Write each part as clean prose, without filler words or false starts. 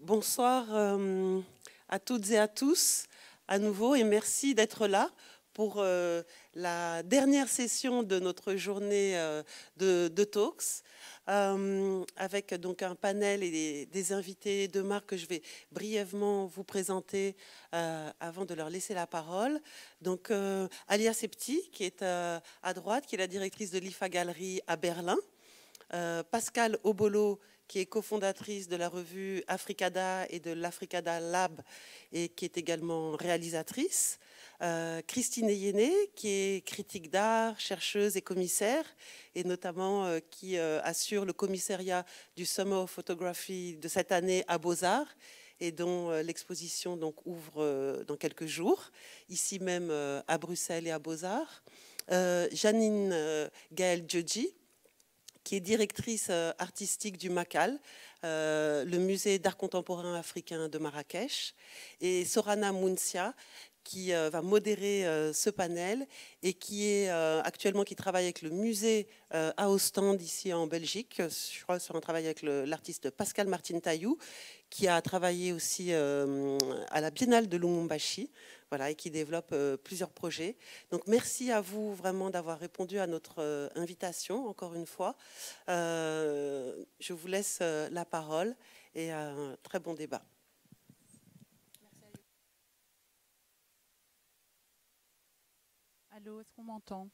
Bonsoir à toutes et à tous à nouveau et merci d'être là pour la dernière session de notre journée de talks avec donc un panel et des invités de marque que je vais brièvement vous présenter avant de leur laisser la parole. Donc Alia Septi qui est à droite, qui est la directrice de l'IFA Galerie à Berlin. Pascale Obolo, qui est cofondatrice de la revue Africada et de l'Africada Lab et qui est également réalisatrice. Christine Eyene, qui est critique d'art, chercheuse et commissaire, et notamment qui assure le commissariat du Summer of Photography de cette année à Beaux-Arts, et dont l'exposition donc ouvre dans quelques jours, ici même à Bruxelles et à Beaux-Arts. Janine Gaël Djodji, qui est directrice artistique du MACAL, le musée d'art contemporain africain de Marrakech, et Sorana Mounsia, qui va modérer ce panel et qui est actuellement qui travaille avec le musée à Ostende ici en Belgique, je crois sur un travail avec l'artiste Pascal Martin Taillou, qui a travaillé aussi à la Biennale de Lubumbashi. Voilà, et qui développe plusieurs projets. Donc merci à vous vraiment d'avoir répondu à notre invitation, encore une fois. Je vous laisse la parole et un très bon débat. Allô, est-ce qu'on m'entend?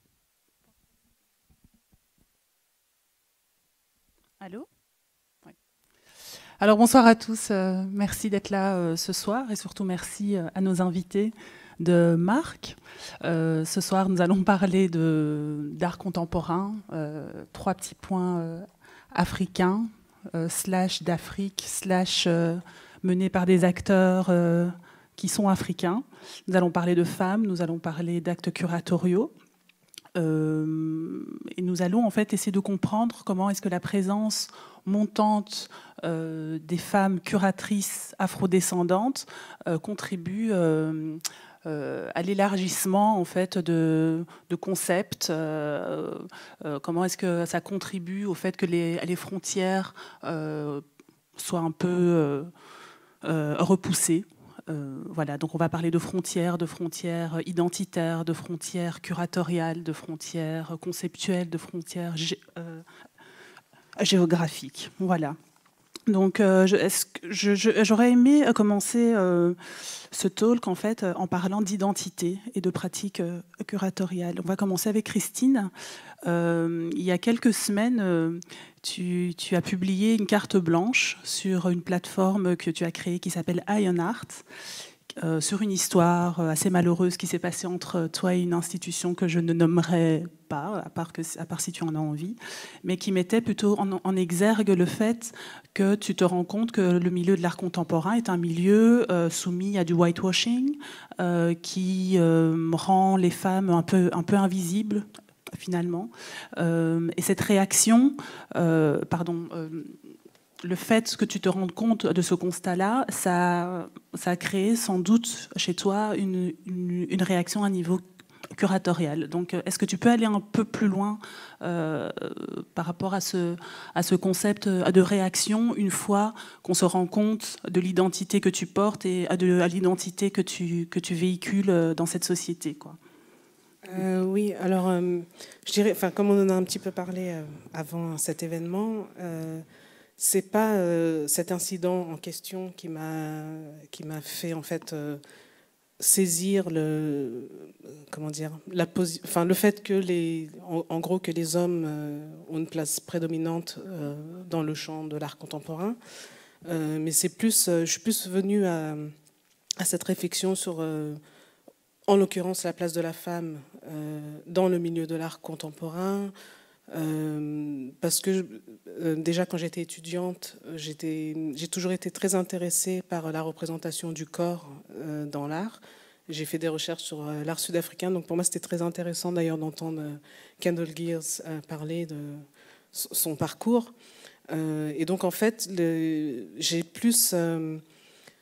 Allô? Oui. Alors bonsoir à tous, merci d'être là ce soir et surtout merci à nos invités de marque. Ce soir nous allons parler d'art contemporain, 3 petits points africains, slash d'Afrique, slash menés par des acteurs qui sont africains. Nous allons parler de femmes, nous allons parler d'actes curatoriaux. Et nous allons en fait essayer de comprendre comment est-ce que la présence montante des femmes curatrices afrodescendantes contribue à l'élargissement en fait de concepts. Comment est-ce que ça contribue au fait que les frontières soient un peu repoussées. Voilà, donc on va parler de frontières identitaires, de frontières curatoriales, de frontières conceptuelles, de frontières géographiques. Voilà. Donc j'aurais aimé commencer ce talk en fait en parlant d'identité et de pratiques curatoriales. On va commencer avec Christine. Il y a quelques semaines, tu as publié une carte blanche sur une plateforme que tu as créée qui s'appelle Iron Art, sur une histoire assez malheureuse qui s'est passée entre toi et une institution que je ne nommerai pas, à part si tu en as envie, mais qui mettait plutôt en exergue le fait que tu te rends compte que le milieu de l'art contemporain est un milieu soumis à du whitewashing, qui rend les femmes un peu invisibles, finalement. Et cette réaction, le fait que tu te rendes compte de ce constat-là, ça a créé sans doute chez toi une réaction à niveau curatorial. Donc, est-ce que tu peux aller un peu plus loin par rapport à ce concept de réaction une fois qu'on se rend compte de l'identité que tu portes et à l'identité que tu véhicules dans cette société, quoi? Oui, alors je dirais, comme on en a un petit peu parlé avant cet événement, c'est pas cet incident en question qui m'a fait en fait saisir le fait que en gros que les hommes ont une place prédominante dans le champ de l'art contemporain, mais je suis plus venue à cette réflexion sur en l'occurrence la place de la femme dans le milieu de l'art contemporain, parce que déjà quand j'étais étudiante, j'ai toujours été très intéressée par la représentation du corps dans l'art. J'ai fait des recherches sur l'art sud-africain, donc pour moi c'était très intéressant d'ailleurs d'entendre Kendall Gears parler de son parcours. Et donc en fait, j'ai plus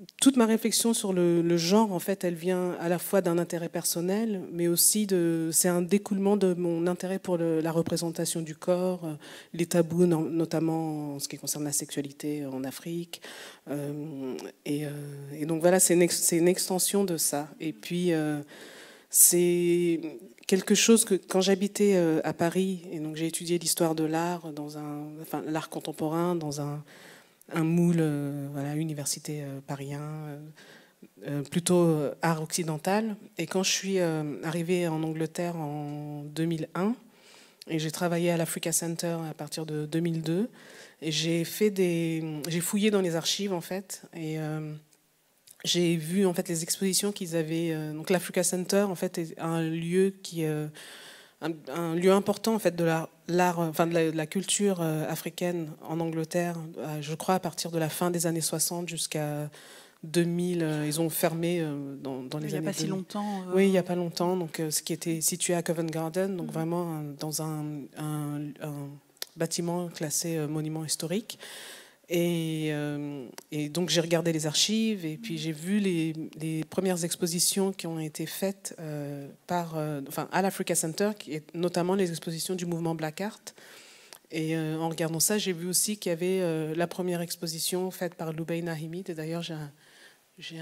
toute ma réflexion sur le genre, en fait, elle vient à la fois d'un intérêt personnel, mais aussi c'est un découlement de mon intérêt pour la représentation du corps, les tabous, notamment en ce qui concerne la sexualité en Afrique. Et donc voilà, c'est une extension de ça. Et puis, c'est quelque chose que quand j'habitais à Paris, et donc j'ai étudié l'histoire de l'art, l'art contemporain dans un moule, voilà, université parisien, plutôt art occidental. Et quand je suis arrivée en Angleterre en 2001, et j'ai travaillé à l'Africa Center à partir de 2002, et j'ai fouillé dans les archives en fait, et j'ai vu en fait les expositions qu'ils avaient. Donc l'Africa Center en fait est un lieu un lieu important en fait de l'art, enfin de la culture africaine en Angleterre. Je crois à partir de la fin des années 60 jusqu'à 2000, ils ont fermé dans les années. Il n'y a pas si longtemps. Oui, il n'y a pas longtemps. Donc ce qui était situé à Covent Garden, donc vraiment dans un bâtiment classé monument historique. Et donc j'ai regardé les archives et puis j'ai vu les premières expositions qui ont été faites à l'Africa Center, qui est notamment les expositions du mouvement Black Art. Et en regardant ça, j'ai vu aussi qu'il y avait la première exposition faite par Lubaina Himid. Et d'ailleurs, j'ai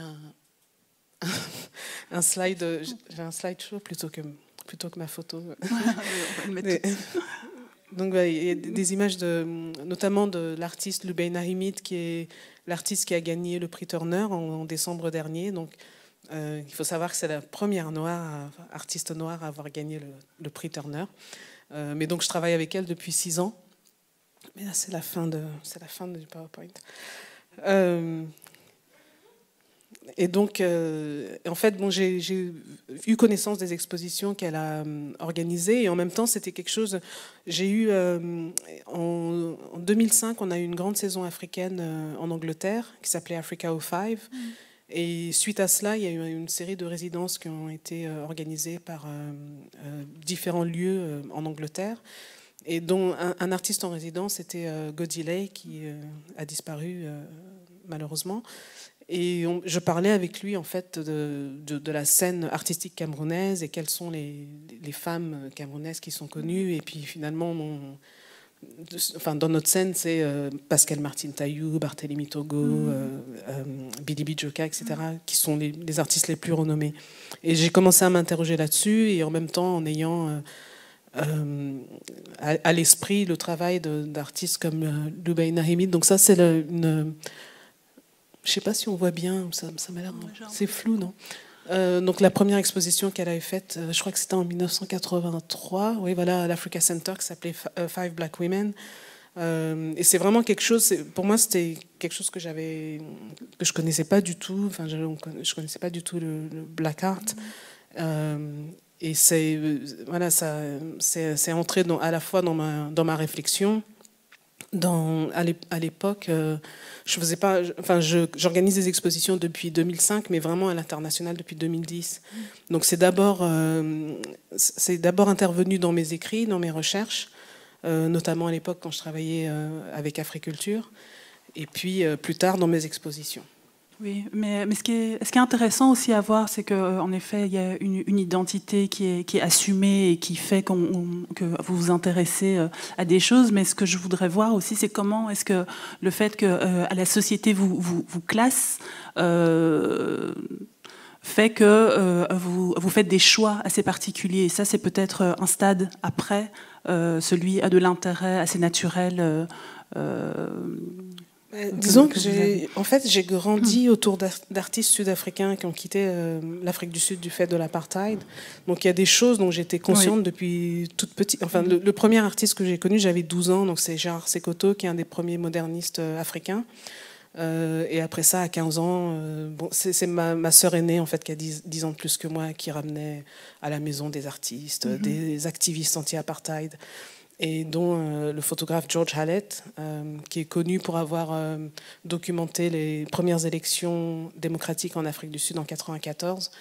un slideshow plutôt que ma photo. Donc il y a des images notamment de l'artiste Lubaina Himid, qui est l'artiste qui a gagné le prix Turner en décembre dernier. Donc il faut savoir que c'est la première artiste noire à avoir gagné le prix Turner. Mais donc je travaille avec elle depuis 6 ans. Mais là c'est la fin du PowerPoint. Et donc, en fait, j'ai eu connaissance des expositions qu'elle a organisées. Et en même temps, c'était quelque chose. J'ai eu. En 2005, on a eu une grande saison africaine en Angleterre qui s'appelait Africa 05. Et suite à cela, il y a eu une série de résidences qui ont été organisées par différents lieux en Angleterre. Et dont un artiste en résidence, c'était Godilei, qui a disparu malheureusement. Et je parlais avec lui en fait de la scène artistique camerounaise et quelles sont les femmes camerounaises qui sont connues. Et puis finalement, dans notre scène, c'est Pascal Martin Taillou, Barthélemy Togo, Billy Bijoka, etc., qui sont les artistes les plus renommés. Et j'ai commencé à m'interroger là-dessus, et en même temps en ayant à l'esprit le travail d'artistes comme Lubaina Himid. Donc ça, c'est je ne sais pas si on voit bien, ça m'a l'air. C'est flou, non? Donc la première exposition qu'elle avait faite, je crois que c'était en 1983, oui, voilà, à l'Africa Center, qui s'appelait Five Black Women. Et c'est vraiment quelque chose, pour moi, c'était quelque chose que je connaissais pas du tout. Enfin, je connaissais pas du tout le Black Art. Et c'est entré à la fois dans ma réflexion. À l'époque, j'organise des expositions depuis 2005, mais vraiment à l'international depuis 2010. Donc c'est d'abord intervenu dans mes écrits, dans mes recherches, notamment à l'époque quand je travaillais avec Africulture, et puis plus tard dans mes expositions. Oui, mais ce qui est intéressant aussi à voir, c'est qu'en effet, il y a une identité qui est assumée et qui fait que vous vous intéressez à des choses. Mais ce que je voudrais voir aussi, c'est comment est-ce que le fait que à la société vous classe fait que vous faites des choix assez particuliers. Et ça, c'est peut-être un stade après, celui de l'intérêt assez naturel. Disons que j'ai grandi autour d'artistes sud-africains qui ont quitté l'Afrique du Sud du fait de l'apartheid. Donc il y a des choses dont j'étais consciente depuis toute petite. Enfin, le premier artiste que j'ai connu, j'avais 12 ans, donc c'est Gérard Sekoto, qui est un des premiers modernistes africains. Et après ça, à 15 ans, c'est ma sœur aînée, en fait, qui a 10 ans de plus que moi, qui ramenait à la maison des artistes, des activistes anti-apartheid, et dont le photographe George Hallett, qui est connu pour avoir documenté les premières élections démocratiques en Afrique du Sud en 1994,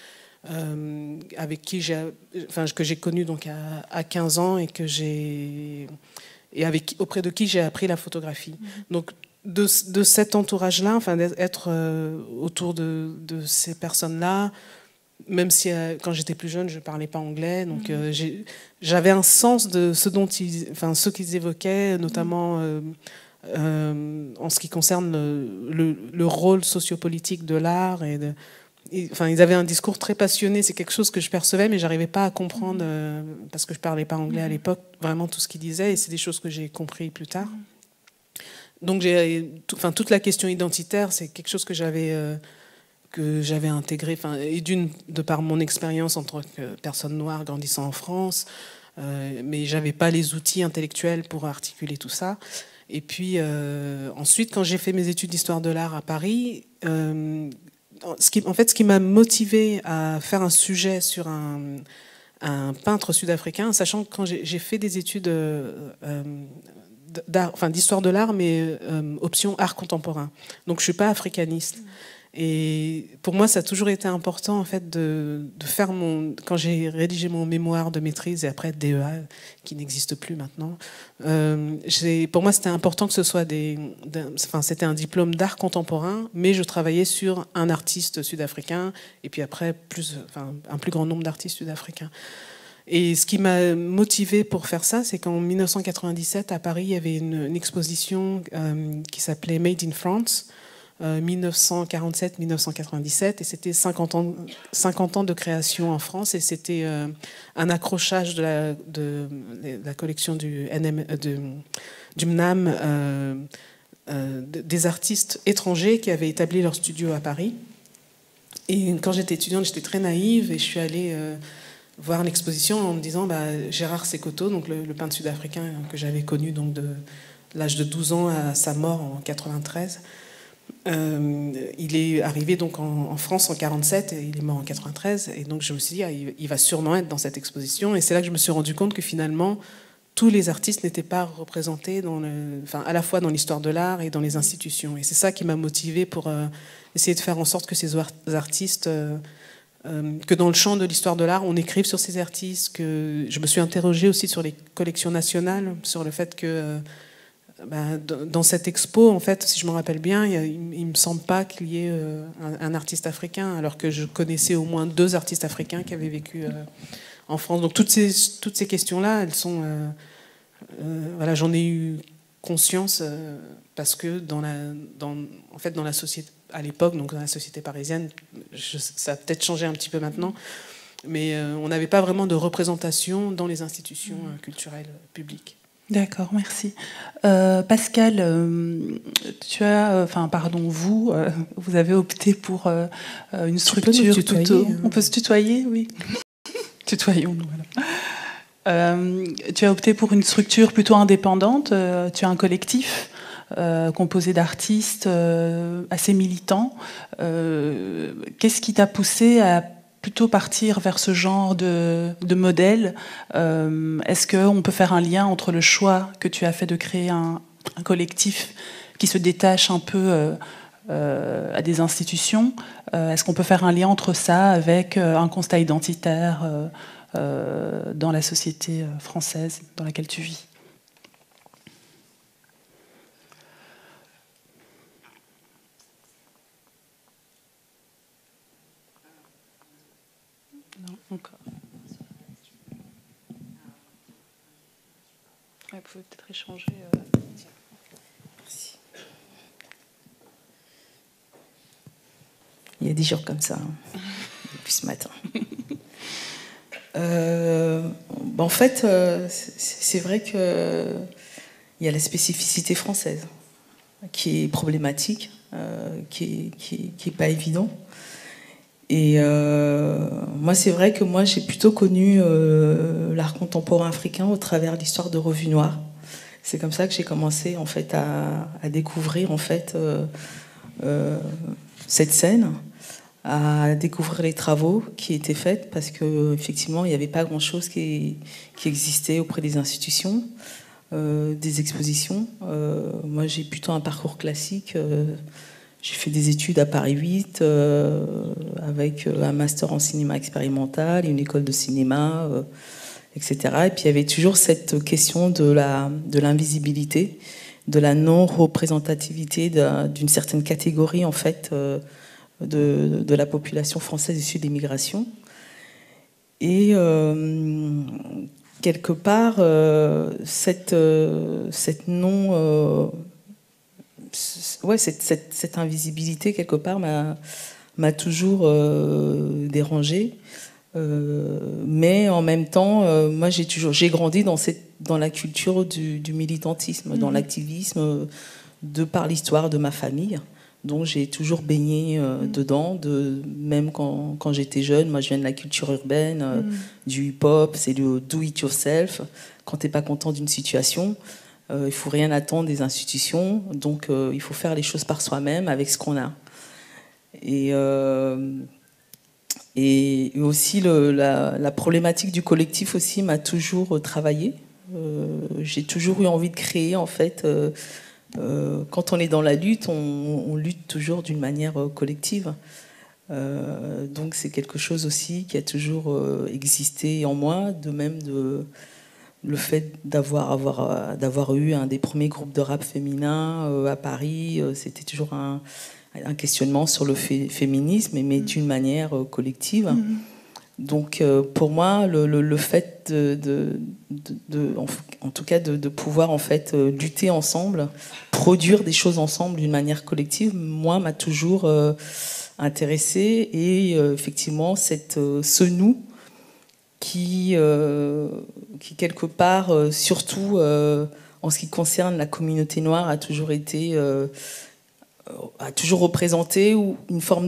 que j'ai connu donc à 15 ans et auprès de qui j'ai appris la photographie. Donc de cet entourage-là, enfin, d'être autour de ces personnes-là, même si quand j'étais plus jeune, je ne parlais pas anglais, donc j'avais un sens de ce qu'ils évoquaient, notamment en ce qui concerne le rôle sociopolitique de l'art. Enfin, ils avaient un discours très passionné, c'est quelque chose que je percevais, mais je n'arrivais pas à comprendre, parce que je ne parlais pas anglais à l'époque, vraiment tout ce qu'ils disaient, et c'est des choses que j'ai compris plus tard. Donc toute la question identitaire, c'est quelque chose que j'avais intégré, et de par mon expérience en tant que personne noire grandissant en France, mais j'avais pas les outils intellectuels pour articuler tout ça. Et puis ensuite, quand j'ai fait mes études d'histoire de l'art à Paris, ce qui m'a motivé à faire un sujet sur un peintre sud-africain, sachant que quand j'ai fait des études d'histoire de l'art, mais option art contemporain. Donc je suis pas africaniste. Et pour moi, ça a toujours été important en fait de faire quand j'ai rédigé mon mémoire de maîtrise et après DEA qui n'existe plus maintenant. Pour moi, c'était important que ce soit c'était un diplôme d'art contemporain, mais je travaillais sur un artiste sud-africain et puis après un plus grand nombre d'artistes sud-africains. Et ce qui m'a motivé pour faire ça, c'est qu'en 1997 à Paris, il y avait une exposition qui s'appelait Made in France. 1947-1997, et c'était 50 ans de création en France, et c'était un accrochage de la collection du MNAM des artistes étrangers qui avaient établi leur studio à Paris. Et quand j'étais étudiante, j'étais très naïve, et je suis allée voir l'exposition en me disant Gérard Sekoto, donc le peintre sud-africain que j'avais connu donc de l'âge de 12 ans à sa mort en 93, il est arrivé donc en France en 47 et il est mort en 93, et donc je me suis dit il va sûrement être dans cette exposition, et c'est là que je me suis rendu compte que finalement tous les artistes n'étaient pas représentés à la fois dans l'histoire de l'art et dans les institutions, et c'est ça qui m'a motivée pour essayer de faire en sorte que ces artistes que dans le champ de l'histoire de l'art on écrive sur ces artistes, que je me suis interrogée aussi sur les collections nationales, sur le fait que dans cette expo, en fait, si je me rappelle bien, il me semble pas qu'il y ait un artiste africain, alors que je connaissais au moins 2 artistes africains qui avaient vécu en France. Donc toutes ces questions-là, elles sont, j'en ai eu conscience parce que dans la société à l'époque, donc dans la société parisienne, ça a peut-être changé un petit peu maintenant, mais on n'avait pas vraiment de représentation dans les institutions culturelles publiques. D'accord, merci. Pascal, vous avez opté pour une structure plutôt... On peut se tutoyer, oui. Tutoyons-nous, voilà. Tu as opté pour une structure plutôt indépendante. Tu as un collectif composé d'artistes assez militants. Qu'est-ce qui t'a poussé à plutôt partir vers ce genre de modèle? Est-ce qu'on peut faire un lien entre le choix que tu as fait de créer un collectif qui se détache un peu à des institutions? Est-ce qu'on peut faire un lien entre ça avec un constat identitaire dans la société française dans laquelle tu vis? Non, encore. Vous pouvez peut-être échanger. Merci. Il y a des jours comme ça, depuis ce matin. En fait, c'est vrai qu'il y a la spécificité française qui est problématique, qui est pas évident. Et moi, c'est vrai que j'ai plutôt connu l'art contemporain africain au travers de l'histoire de Revue Noire. C'est comme ça que j'ai commencé en fait à découvrir en fait cette scène, à découvrir les travaux qui étaient faits, parce que effectivement, il n'y avait pas grand-chose qui existait auprès des institutions, des expositions. Moi, j'ai plutôt un parcours classique. J'ai fait des études à Paris 8 avec un master en cinéma expérimental, une école de cinéma, etc. Et puis il y avait toujours cette question de l'invisibilité de la non-représentativité d'une certaine catégorie en fait de la population française issue de l'immigration. Et quelque part, cette invisibilité quelque part m'a toujours dérangée. Mais en même temps, moi j'ai grandi dans la culture du militantisme, dans l'activisme, de par l'histoire de ma famille. Donc j'ai toujours baigné dedans, même quand j'étais jeune. Moi je viens de la culture urbaine, du hip-hop, c'est le do-it-yourself. Quand t'es pas content d'une situation, il faut rien attendre des institutions. Donc il faut faire les choses par soi-même avec ce qu'on a. Et aussi la problématique du collectif aussi m'a toujours travaillé. J'ai toujours eu envie de créer en fait. Quand on est dans la lutte, on lutte toujours d'une manière collective. Donc c'est quelque chose aussi qui a toujours existé en moi, de même le fait d'avoir eu un des premiers groupes de rap féminin à Paris. C'était toujours un questionnement sur le féminisme, mais d'une manière collective. Donc pour moi, le fait en tout cas de pouvoir en fait lutter ensemble, produire des choses ensemble d'une manière collective, moi m'a toujours intéressée. Et effectivement ce nous qui quelque part, surtout en ce qui concerne la communauté noire, a toujours représenté une forme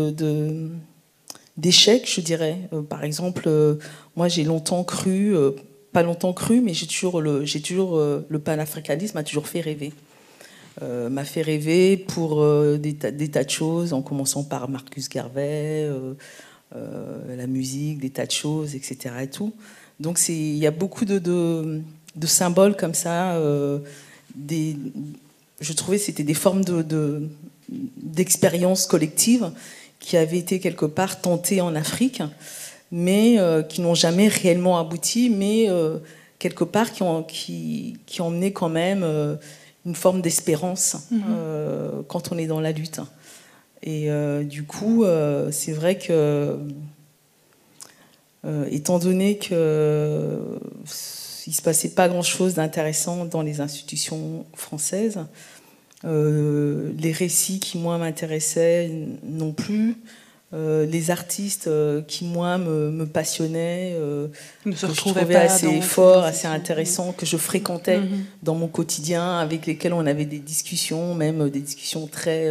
d'échec, je dirais. Par exemple, moi j'ai longtemps cru, pas longtemps cru, mais le panafricanisme m'a toujours fait rêver. M'a fait rêver pour des tas de choses, en commençant par Marcus Garvey, la musique, des tas de choses, etc. Et tout. Donc il y a beaucoup de symboles comme ça. Je trouvais que c'était des formes d'expérience collective qui avaient été quelque part tentées en Afrique, mais qui n'ont jamais réellement abouti, mais quelque part qui ont emmené quand même une forme d'espérance quand on est dans la lutte. Et du coup, c'est vrai que, étant donné qu'il ne se passait pas grand-chose d'intéressant dans les institutions françaises, les récits qui, moi, m'intéressaient non plus, les artistes qui, moi, me passionnaient, que je trouvais assez forts, assez intéressants, que je fréquentais dans mon quotidien, avec lesquels on avait des discussions, même des discussions très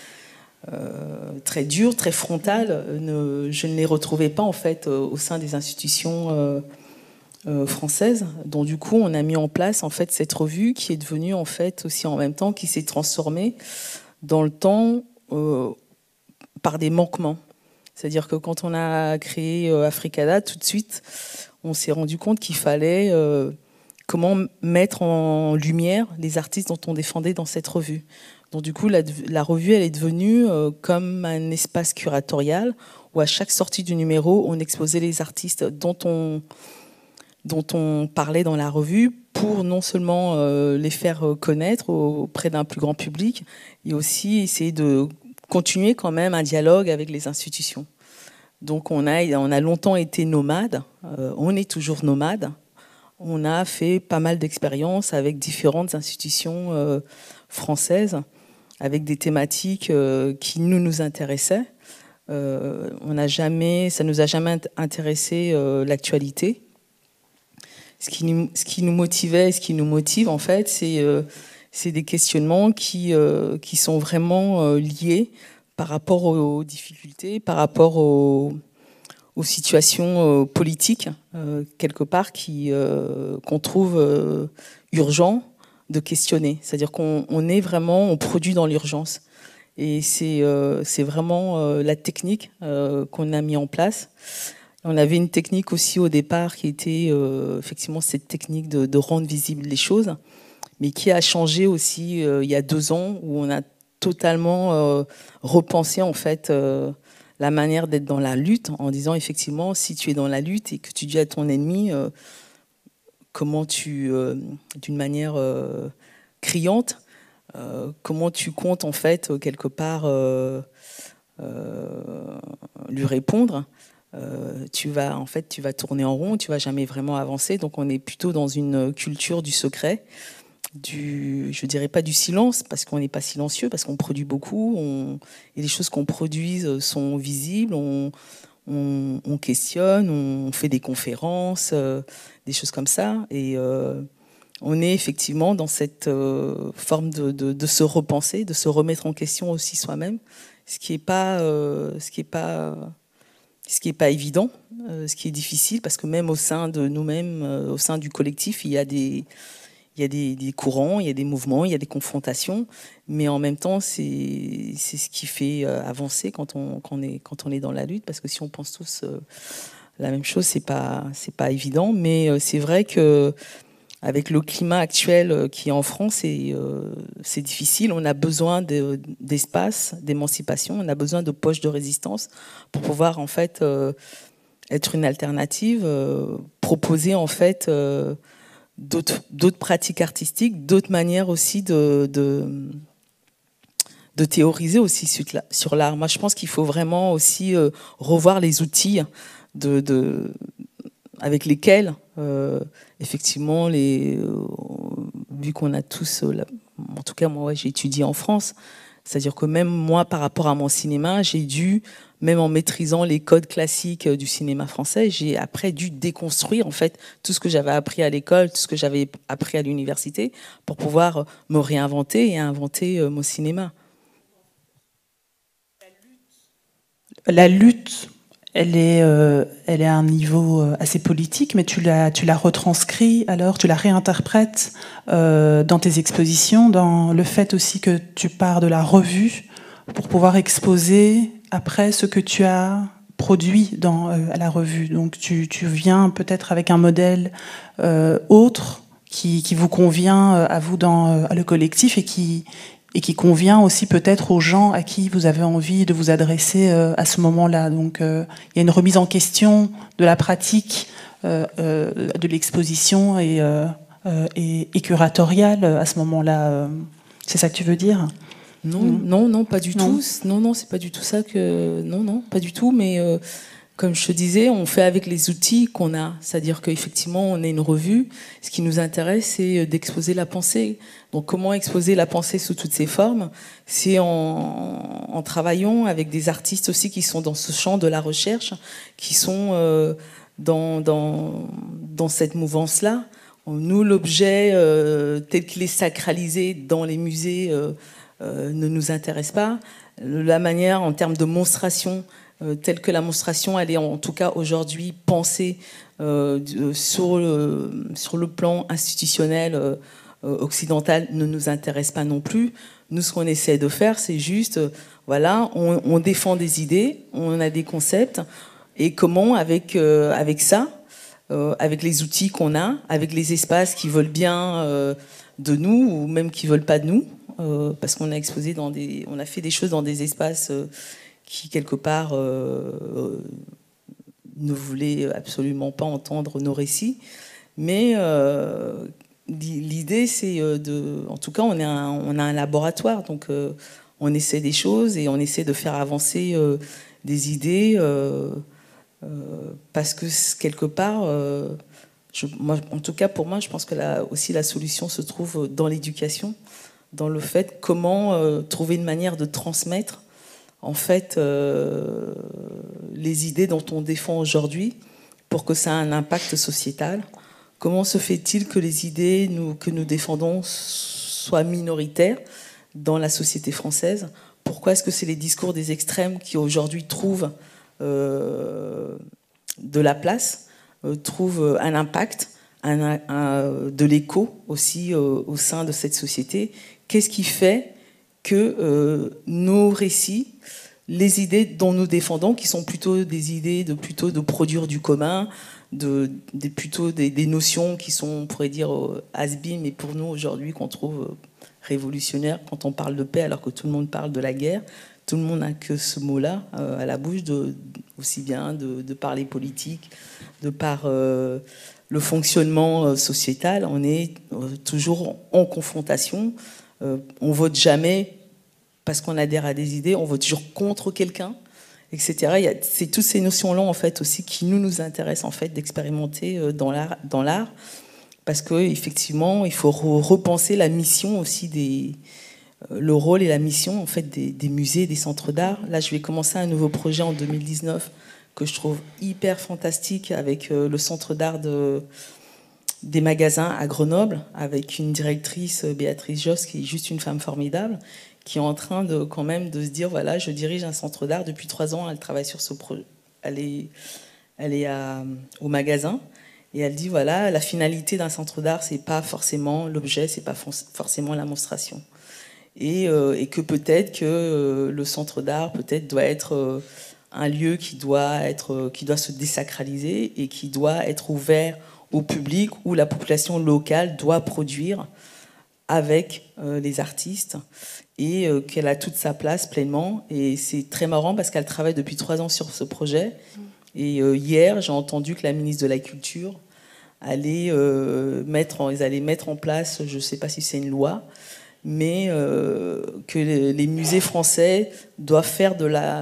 dures, très frontales, je ne les retrouvais pas, en fait, au sein des institutions française, dont du coup on a mis en place en fait cette revue qui est devenue en fait aussi en même temps qui s'est transformée dans le temps par des manquements. C'est-à-dire que quand on a créé Africada, tout de suite on s'est rendu compte qu'il fallait comment mettre en lumière les artistes dont on défendait dans cette revue. Donc du coup la revue elle est devenue comme un espace curatorial où à chaque sortie du numéro on exposait les artistes dont on parlait dans la revue pour non seulement les faire connaître auprès d'un plus grand public, et aussi essayer de continuer quand même un dialogue avec les institutions. Donc on a longtemps été nomades, on est toujours nomades. On a fait pas mal d'expériences avec différentes institutions françaises, avec des thématiques qui nous intéressaient. Ça nous a jamais intéressé l'actualité. Ce qui nous motivait et ce qui nous motive, en fait, c'est des questionnements qui sont vraiment liés par rapport aux difficultés, par rapport aux situations politiques, quelque part, qu'on trouve urgent de questionner. C'est-à-dire on produit dans l'urgence. Et c'est vraiment la technique qu'on a mis en place. On avait une technique aussi au départ qui était effectivement cette technique de rendre visibles les choses, mais qui a changé aussi il y a 2 ans, où on a totalement repensé en fait la manière d'être dans la lutte, en disant effectivement si tu es dans la lutte et que tu dis à ton ennemi comment d'une manière criante, comment tu comptes en fait quelque part lui répondre? Tu vas tourner en rond, tu vas jamais vraiment avancer. Donc on est plutôt dans une culture du secret, je dirais pas du silence, parce qu'on n'est pas silencieux, parce qu'on produit beaucoup, et les choses qu'on produise sont visibles, on questionne, on fait des conférences, des choses comme ça, et on est effectivement dans cette forme de se repenser, de se remettre en question aussi soi-même, ce qui est pas évident, ce qui est difficile, parce que même au sein de nous-mêmes, au sein du collectif, il y a des courants, il y a des mouvements, il y a des confrontations, mais en même temps, c'est ce qui fait avancer quand on est dans la lutte, parce que si on pense tous la même chose, c'est pas évident. Mais c'est vrai que avec le climat actuel qui est en France, c'est difficile. On a besoin d'espace, d'émancipation, on a besoin de poches de résistance pour pouvoir en fait être une alternative, proposer en fait d'autres pratiques artistiques, d'autres manières aussi de théoriser aussi sur l'art. Moi, je pense qu'il faut vraiment aussi revoir les outils avec lesquels, effectivement, vu qu'on a tous, en tout cas moi, j'ai étudié en France, c'est-à-dire que même moi, par rapport à mon cinéma, j'ai dû, même en maîtrisant les codes classiques du cinéma français, j'ai après dû déconstruire en fait tout ce que j'avais appris à l'école, tout ce que j'avais appris à l'université, pour pouvoir me réinventer et inventer mon cinéma. La lutte, elle est à un niveau assez politique, mais tu la retranscris, alors tu la réinterprètes dans tes expositions, dans le fait aussi que tu pars de la revue pour pouvoir exposer après ce que tu as produit à la revue. Donc tu viens peut-être avec un modèle autre qui vous convient à vous dans le collectif et qui convient aussi peut-être aux gens à qui vous avez envie de vous adresser à ce moment-là. Donc il y a une remise en question de la pratique de l'exposition et curatoriale à ce moment-là. C'est ça que tu veux dire ? Non, pas du tout. Non, c'est pas du tout ça que... Non, pas du tout, mais... Comme je te disais, on fait avec les outils qu'on a. C'est-à-dire qu'effectivement, on est une revue. Ce qui nous intéresse, c'est d'exposer la pensée. Donc, comment exposer la pensée sous toutes ses formes? C'est en travaillant avec des artistes aussi qui sont dans ce champ de la recherche, qui sont dans cette mouvance-là. Nous, l'objet tel qu'il est sacralisé dans les musées ne nous intéresse pas. La manière, en termes de monstration, telle que la monstration, elle est en tout cas aujourd'hui pensée sur le plan institutionnel occidental, ne nous intéresse pas non plus. Nous, ce qu'on essaie de faire, c'est juste, voilà, on défend des idées, on a des concepts, et comment avec ça, avec les outils qu'on a, avec les espaces qui veulent bien de nous ou même qui veulent pas de nous, parce qu'on a exposé on a fait des choses dans des espaces qui quelque part ne voulaient absolument pas entendre nos récits, mais l'idée c'est en tout cas on a un laboratoire, donc on essaie des choses et on essaie de faire avancer des idées parce que quelque part en tout cas pour moi je pense que aussi la solution se trouve dans l'éducation, dans le fait comment trouver une manière de transmettre en fait les idées dont on défend aujourd'hui pour que ça ait un impact sociétal. Comment se fait-il que les idées que nous défendons soient minoritaires dans la société française? Pourquoi est-ce que c'est les discours des extrêmes qui aujourd'hui trouvent de la place, trouvent un impact, de l'écho aussi au sein de cette société? Qu'est-ce qui fait que nos récits, les idées dont nous défendons, qui sont plutôt des idées de produire du commun, plutôt des notions qui sont, on pourrait dire, has-been, mais pour nous aujourd'hui qu'on trouve révolutionnaires quand on parle de paix, alors que tout le monde parle de la guerre. Tout le monde n'a que ce mot-là à la bouche, aussi bien de par les politiques, de par le le fonctionnement sociétal, on est toujours en confrontation. On vote jamais parce qu'on adhère à des idées, on vote toujours contre quelqu'un, etc. C'est toutes ces notions-là en fait aussi qui nous intéressent en fait d'expérimenter dans l'art, parce que effectivement, il faut repenser la mission aussi le rôle et la mission en fait des musées, des centres d'art. Là, je vais commencer un nouveau projet en 2019 que je trouve hyper fantastique avec le centre d'art des magasins à Grenoble, avec une directrice, Béatrice Josse, qui est juste une femme formidable, qui est en train de se dire, voilà, je dirige un centre d'art depuis 3 ans, elle travaille sur ce projet, elle est au magasin, et elle dit, voilà, la finalité d'un centre d'art, c'est pas forcément l'objet, c'est pas forcément la monstration. Et que peut-être que le centre d'art doit être un lieu qui doit se désacraliser et qui doit être ouvert au public, où la population locale doit produire avec les artistes, et qu'elle a toute sa place pleinement. Et c'est très marrant parce qu'elle travaille depuis 3 ans sur ce projet. Et hier, j'ai entendu que la ministre de la Culture allait mettre en place, je ne sais pas si c'est une loi, mais que les musées français doivent faire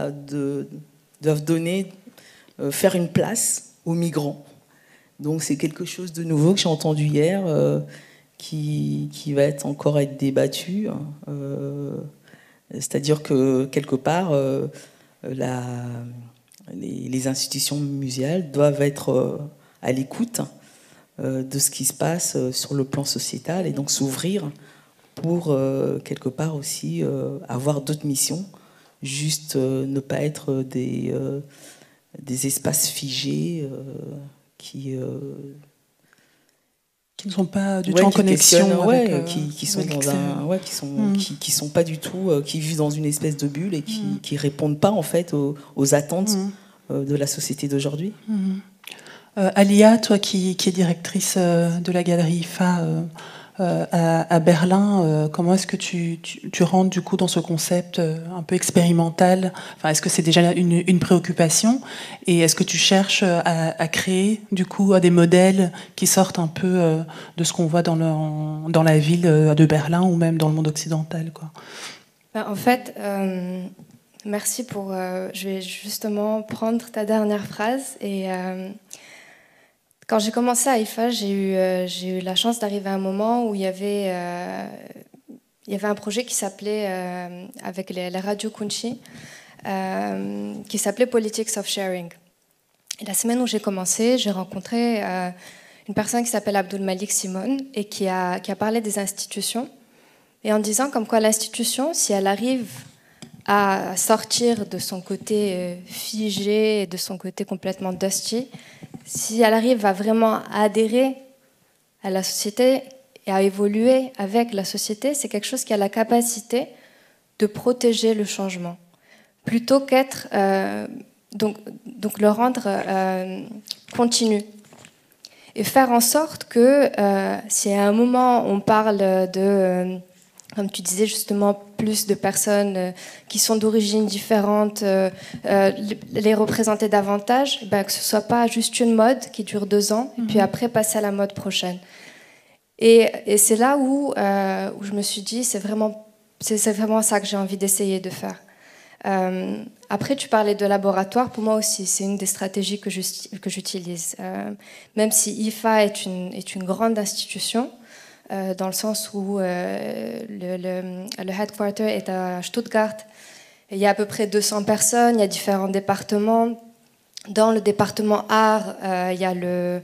faire une place aux migrants. Donc c'est quelque chose de nouveau que j'ai entendu hier, qui va encore être débattu. C'est-à-dire que quelque part, les institutions muséales doivent être à l'écoute de ce qui se passe sur le plan sociétal, et donc s'ouvrir pour quelque part aussi avoir d'autres missions, juste ne pas être des espaces figés qui ne sont pas du tout en connexion avec, qui sont pas du tout, qui vivent dans une espèce de bulle et qui répondent pas en fait aux attentes de la société d'aujourd'hui. Alia, toi qui es directrice de la galerie IFA à Berlin, comment est-ce que tu rentres du coup dans ce concept un peu expérimental? Enfin, est-ce que c'est déjà une préoccupation, et est-ce que tu cherches à créer du coup des modèles qui sortent un peu de ce qu'on voit dans la ville de Berlin ou même dans le monde occidental, quoi? En fait, merci pour... je vais justement prendre ta dernière phrase et... Quand j'ai commencé à IFA, j'ai eu la chance d'arriver à un moment où il y avait un projet qui s'appelait, avec la radio Kunchi, qui s'appelait Politics of Sharing. Et la semaine où j'ai commencé, j'ai rencontré une personne qui s'appelle Abdul Malik Simon et qui a parlé des institutions, et en disant comme quoi l'institution, si elle arrive à sortir de son côté figé, de son côté complètement dusty, si elle arrive à vraiment adhérer à la société et à évoluer avec la société, c'est quelque chose qui a la capacité de protéger le changement, plutôt qu'être donc le rendre continu, et faire en sorte que si à un moment on parle de comme tu disais justement, plus de personnes qui sont d'origines différentes, les représenter davantage, que ce ne soit pas juste une mode qui dure 2 ans, et puis après passer à la mode prochaine. Et c'est là où je me suis dit, c'est vraiment ça que j'ai envie d'essayer de faire. Après, tu parlais de laboratoire, pour moi aussi, c'est une des stratégies que j'utilise. Même si IFA est une grande institution, dans le sens où le headquarter est à Stuttgart. Il y a à peu près 200 personnes, il y a différents départements. Dans le département art, il y a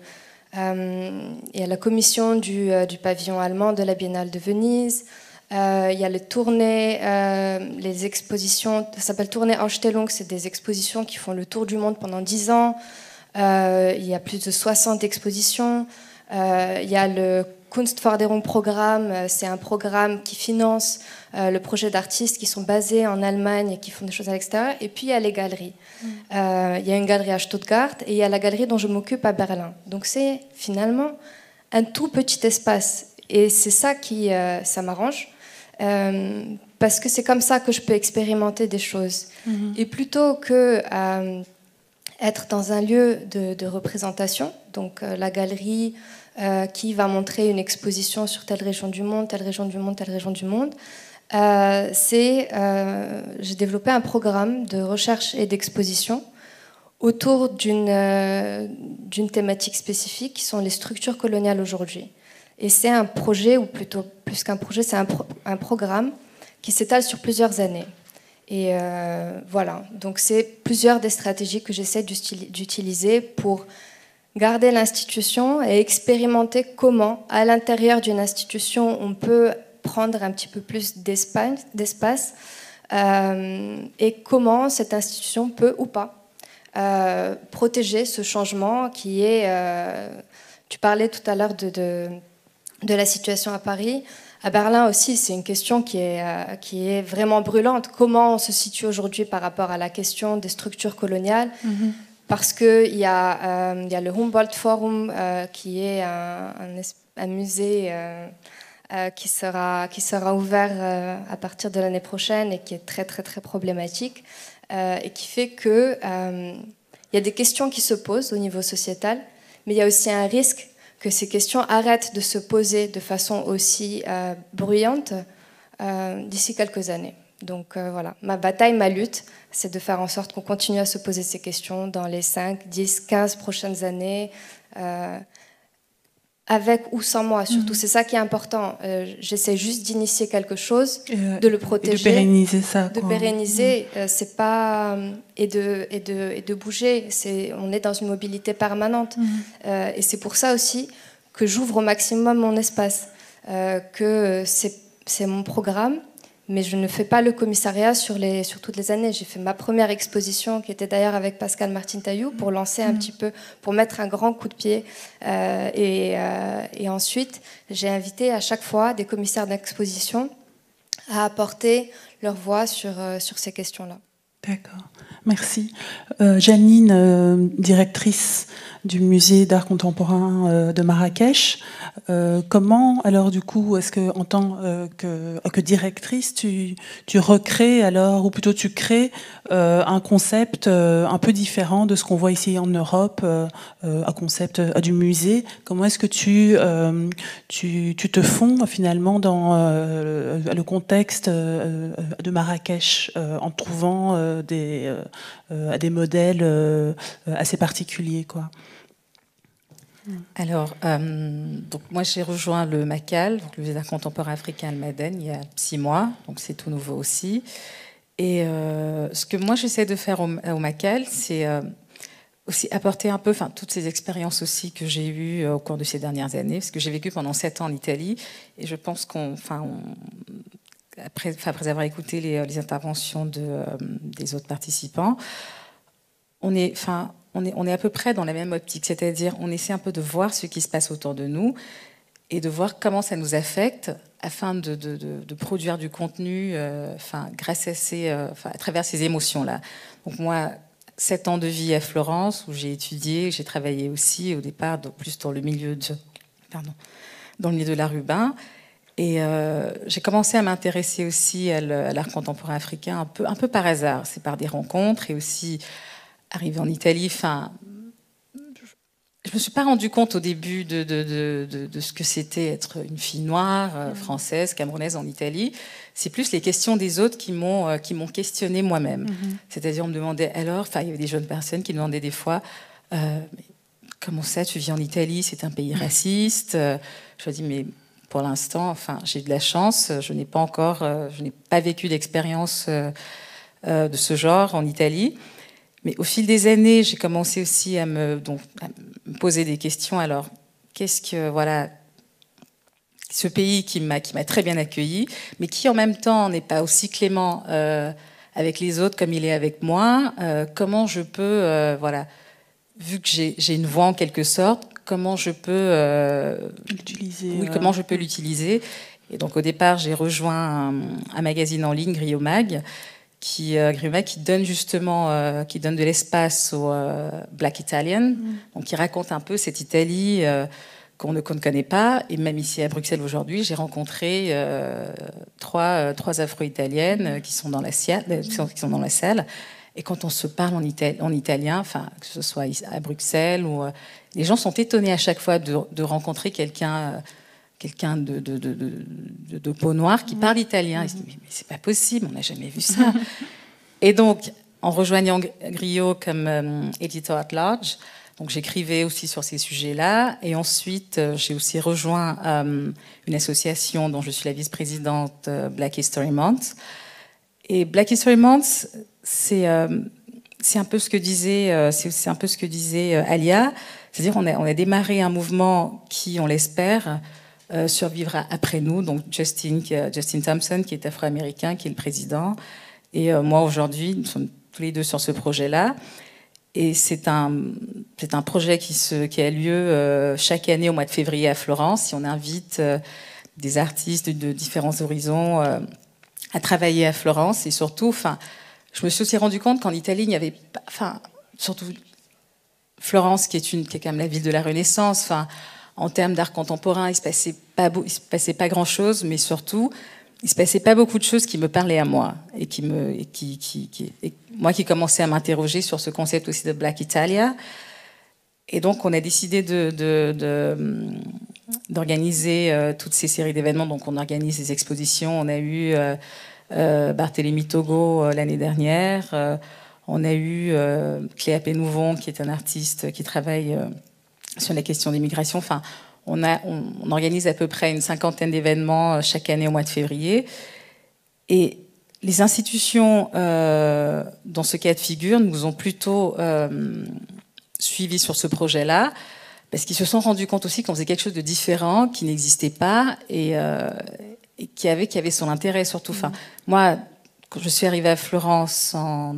la commission du pavillon allemand de la Biennale de Venise. Il y a les tournées, les expositions, ça s'appelle Tournée Ausstellung, c'est des expositions qui font le tour du monde pendant 10 ans. Il y a plus de 60 expositions. Il y a le Kunstförderung Programme, c'est un programme qui finance le projet d'artistes qui sont basés en Allemagne et qui font des choses à l'extérieur. Et puis il y a les galeries. Il y a une galerie à Stuttgart et il y a la galerie dont je m'occupe à Berlin. Donc c'est finalement un tout petit espace. Et c'est ça qui ça m'arrange. Parce que c'est comme ça que je peux expérimenter des choses. Et plutôt que être dans un lieu de représentation, donc la galerie qui va montrer une exposition sur telle région du monde, telle région du monde, telle région du monde. J'ai développé un programme de recherche et d'exposition autour d'une thématique spécifique qui sont les structures coloniales aujourd'hui. Et c'est un projet, ou plutôt plus qu'un projet, c'est un programme qui s'étale sur plusieurs années. Et voilà, donc c'est plusieurs des stratégies que j'essaie d'utiliser pour garder l'institution et expérimenter comment, à l'intérieur d'une institution, on peut prendre un petit peu plus d'espace et comment cette institution peut ou pas protéger ce changement qui est... tu parlais tout à l'heure de la situation à Paris. À Berlin aussi, c'est une question qui est vraiment brûlante. Comment on se situe aujourd'hui par rapport à la question des structures coloniales? Parce qu'il y a le Humboldt Forum, qui est un musée qui sera ouvert à partir de l'année prochaine et qui est très, très, très problématique, et qui fait qu'il y a des questions qui se posent au niveau sociétal, mais il y a aussi un risque que ces questions arrêtent de se poser de façon aussi bruyante d'ici quelques années. Donc voilà, ma bataille, ma lutte, c'est de faire en sorte qu'on continue à se poser ces questions dans les 5, 10, 15 prochaines années, avec ou sans moi surtout. C'est ça qui est important. J'essaie juste d'initier quelque chose, de le protéger. Et de pérenniser ça. De pérenniser, c'est pas... Et de bouger. On est dans une mobilité permanente. Et c'est pour ça aussi que j'ouvre au maximum mon espace. Que c'est mon programme, mais je ne fais pas le commissariat sur toutes les années. J'ai fait ma première exposition, qui était d'ailleurs avec Pascal Martin-Taillou, pour lancer un petit peu, pour mettre un grand coup de pied. Et ensuite, j'ai invité à chaque fois des commissaires d'exposition à apporter leur voix sur ces questions-là. D'accord, merci. Janine, directrice du musée d'art contemporain de Marrakech, comment, alors du coup, est-ce que en tant que directrice, tu recrées alors, ou plutôt tu crées un concept un peu différent de ce qu'on voit ici en Europe, un concept du musée? Comment est-ce que tu te fonds finalement dans le contexte de Marrakech en trouvant des modèles assez particuliers, quoi? Alors, donc moi j'ai rejoint le MACAL, donc le musée d'art contemporain africain Almaden, il y a 6 mois, donc c'est tout nouveau aussi. Et ce que moi j'essaie de faire au MACAL, c'est aussi apporter un peu, toutes ces expériences aussi que j'ai eues au cours de ces dernières années, parce que j'ai vécu pendant 7 ans en Italie, et je pense après avoir écouté les interventions des autres participants, on est à peu près dans la même optique, c'est-à-dire on essaie un peu de voir ce qui se passe autour de nous et de voir comment ça nous affecte afin de produire du contenu grâce à travers ces émotions-là. Donc moi, 7 ans de vie à Florence, où j'ai étudié, j'ai travaillé aussi au départ plus dans le milieu de l'art urbain. Et j'ai commencé à m'intéresser aussi à l'art contemporain africain un peu par hasard. C'est par des rencontres et aussi arrivé en Italie. Je me suis pas rendu compte au début de ce que c'était être une fille noire, française, camerounaise en Italie. C'est plus les questions des autres qui m'ont questionnée moi-même. C'est-à-dire, on me demandait alors, il y avait des jeunes personnes qui me demandaient des fois, comment ça, tu vis en Italie, c'est un pays raciste. Je leur dis, mais pour l'instant, j'ai eu de la chance, je n'ai pas vécu d'expérience de ce genre en Italie. Mais au fil des années, j'ai commencé aussi à me poser des questions. Alors, qu'est-ce que ce pays qui m'a très bien accueilli, mais qui en même temps n'est pas aussi clément avec les autres comme il est avec moi. Comment je peux, vu que j'ai une voix en quelque sorte, comment je peux l'utiliser. Oui, comment je peux l'utiliser. Et donc au départ, j'ai rejoint un magazine en ligne, Griomag, qui donne justement qui donne de l'espace aux Black Italians, donc qui raconte un peu cette Italie qu'on ne connaît pas. Et même ici à Bruxelles aujourd'hui, j'ai rencontré 3 Afro-Italiennes qui sont dans la salle. Et quand on se parle en italien, enfin, que ce soit à Bruxelles, les gens sont étonnés à chaque fois de rencontrer quelqu'un de peau noire qui parle italien. Ils se disent, mais c'est pas possible, on n'a jamais vu ça. Et donc, en rejoignant Griot comme editor at large, donc j'écrivais aussi sur ces sujets-là. Et ensuite, j'ai aussi rejoint une association dont je suis la vice-présidente, Black History Month. Et Black History Month, c'est un peu ce que disait, Alia. C'est-à-dire on a démarré un mouvement qui, on l'espère, survivra après nous. Donc Justin Thompson, qui est afro-américain, qui est le président. Et moi, aujourd'hui, nous sommes tous les deux sur ce projet-là. Et c'est un projet qui a lieu chaque année au mois de février à Florence. Et on invite des artistes de différents horizons à travailler à Florence. Et surtout, je me suis aussi rendu compte qu'en Italie, il n'y avait pas... surtout Florence, qui est quand même la ville de la Renaissance, en termes d'art contemporain, il ne se passait pas grand-chose, mais surtout... il ne se passait pas beaucoup de choses qui me parlaient à moi et moi qui commençais à m'interroger sur ce concept aussi de Black Italia. Et donc, on a décidé d'organiser toutes ces séries d'événements. Donc, on organise des expositions. On a eu Barthélemy Togo l'année dernière. On a eu Cléa Pénouvon, qui est un artiste qui travaille sur la question des migrations. Enfin, on organise à peu près une 50aine d'événements chaque année au mois de février. Et les institutions, dans ce cas de figure, nous ont plutôt suivis sur ce projet-là, parce qu'ils se sont rendus compte aussi qu'on faisait quelque chose de différent, qui n'existait pas, et qui avait son intérêt surtout. Enfin, moi, quand je suis arrivée à Florence en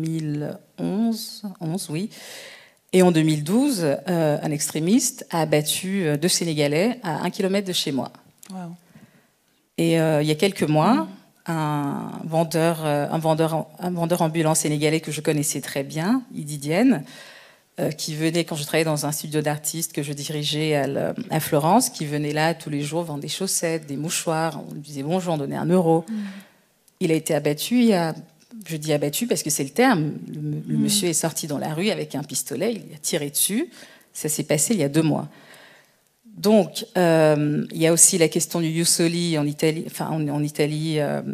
2011, oui, et en 2012, un extrémiste a abattu 2 Sénégalais à 1 kilomètre de chez moi. Wow. Et il y a quelques mois, un vendeur ambulant sénégalais que je connaissais très bien, Idi Diène, qui venait, quand je travaillais dans un studio d'artistes que je dirigeais à Florence, qui venait là tous les jours vendre des chaussettes, des mouchoirs. On lui disait bonjour, on donnait 1 euro. Il a été abattu je dis abattu parce que c'est le terme. Le monsieur est sorti dans la rue avec un pistolet, il a tiré dessus. Ça s'est passé il y a 2 mois. Donc, il y a aussi la question du Ius Soli en Italie. En Italie,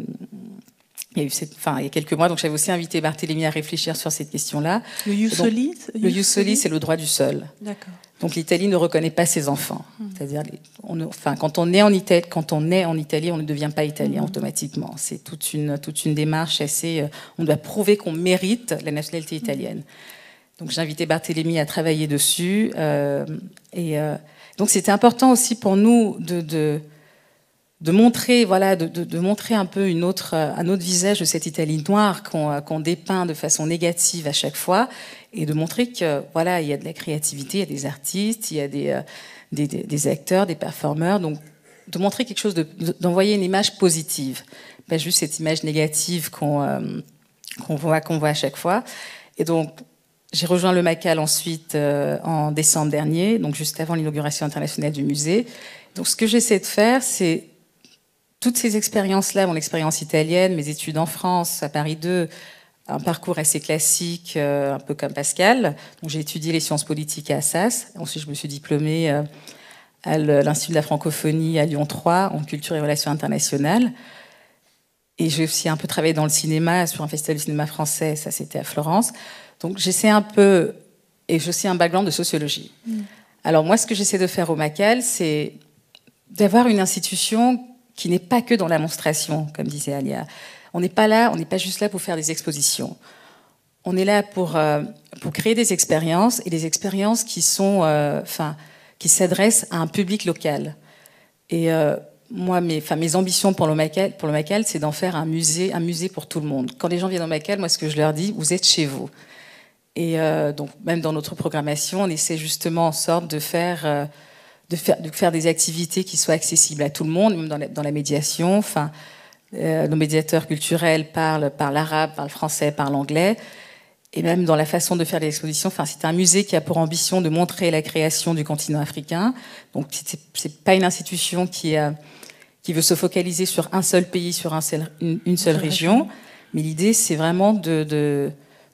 il y a quelques mois. Donc, j'avais aussi invité Barthélemy à réfléchir sur cette question-là. Le Ius Soli, c'est le droit du sol. D'accord. Donc, l'Italie ne reconnaît pas ses enfants. C'est-à-dire, quand on est en Italie, on ne devient pas italien automatiquement. C'est toute une démarche assez. On doit prouver qu'on mérite la nationalité italienne. Donc, j'ai invité Barthélemy à travailler dessus. Donc, c'était important aussi pour nous de montrer, de montrer un peu un autre visage de cette Italie noire qu'on dépeint de façon négative à chaque fois, et de montrer que il y a de la créativité, il y a des artistes, il y a des acteurs, des performeurs. Donc, de montrer quelque chose, d'envoyer une image positive, pas juste cette image négative qu'on voit à chaque fois. Et donc, j'ai rejoint le MACAL ensuite en décembre dernier, donc juste avant l'inauguration internationale du musée. Donc, ce que j'essaie de faire, c'est toutes ces expériences-là, mon expérience italienne, mes études en France, à Paris 2, un parcours assez classique, un peu comme Pascal. Donc, j'ai étudié les sciences politiques à Assas. Ensuite, je me suis diplômée à l'Institut de la francophonie à Lyon 3 en culture et relations internationales. Et j'ai aussi un peu travaillé dans le cinéma, sur un festival de cinéma français, ça c'était à Florence. Donc, j'essaie un peu, et j'ai aussi un background de sociologie. Alors, moi, ce que j'essaie de faire au MACAL, c'est d'avoir une institution qui n'est pas que dans la monstration, comme disait Alia. On n'est pas juste là pour faire des expositions. On est là pour créer des expériences, et des expériences qui s'adressent à un public local. Et moi, mes ambitions pour le MACAL, c'est d'en faire un musée pour tout le monde. Quand les gens viennent au MACAL, moi, ce que je leur dis, vous êtes chez vous. Et donc, même dans notre programmation, on essaie justement en sorte de faire des activités qui soient accessibles à tout le monde, même dans la médiation. Nos médiateurs culturels parlent l'arabe, parlent français, parlent anglais. Et même dans la façon de faire des expositions, c'est un musée qui a pour ambition de montrer la création du continent africain. Donc, c'est pas une institution qui veut se focaliser sur un seul pays, sur une seule région. Mais l'idée, c'est vraiment de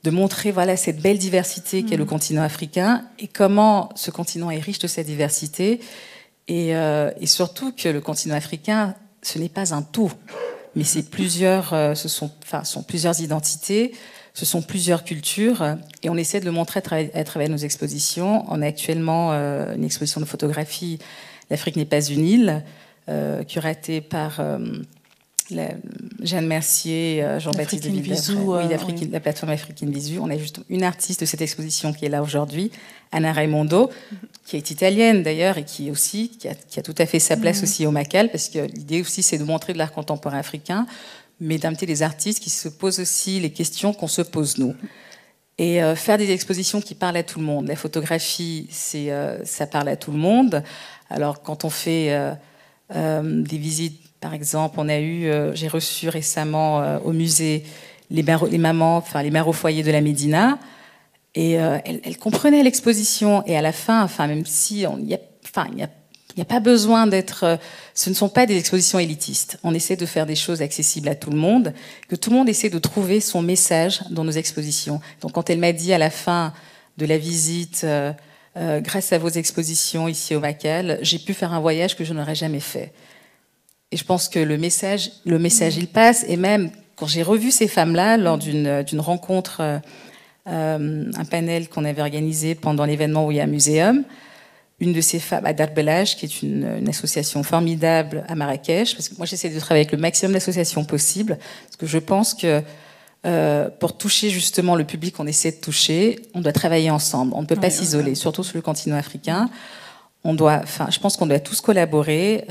de montrer voilà, cette belle diversité qu'est le continent africain et comment ce continent est riche de cette diversité et surtout que le continent africain, ce n'est pas un tout, mais c'est ce sont plusieurs identités, ce sont plusieurs cultures et on essaie de le montrer à travers nos expositions. On a actuellement une exposition de photographie, L'Afrique n'est pas une île, curatée par... Jeanne Mercier, Jean-Baptiste de Villefranche, la plateforme Africaine Visu. On a juste une artiste de cette exposition qui est là aujourd'hui, Anna Raimondo, qui est italienne d'ailleurs et qui a tout à fait sa place aussi au MACAL, parce que l'idée aussi c'est de montrer de l'art contemporain africain, mais d'inviter des artistes qui se posent aussi les questions qu'on se pose nous. Et faire des expositions qui parlent à tout le monde. La photographie, ça parle à tout le monde. Alors quand on fait des visites, par exemple, j'ai reçu récemment au musée les mères au foyer de la Médina, et elles comprenaient l'exposition. Et à la fin, même si il n'y a pas besoin d'être, ce ne sont pas des expositions élitistes. On essaie de faire des choses accessibles à tout le monde, que tout le monde essaie de trouver son message dans nos expositions. Donc, quand elle m'a dit à la fin de la visite, grâce à vos expositions ici au MACAL, j'ai pu faire un voyage que je n'aurais jamais fait. Et je pense que le message, il passe. Et même quand j'ai revu ces femmes-là lors d'une rencontre, un panel qu'on avait organisé pendant l'événement We Are Museum, une de ces femmes, Adar Belage, qui est une association formidable à Marrakech, parce que moi j'essaie de travailler avec le maximum d'associations possibles, parce que je pense que pour toucher justement le public qu'on essaie de toucher, on doit travailler ensemble. On ne peut pas s'isoler, surtout sur le continent africain. Je pense qu'on doit tous collaborer.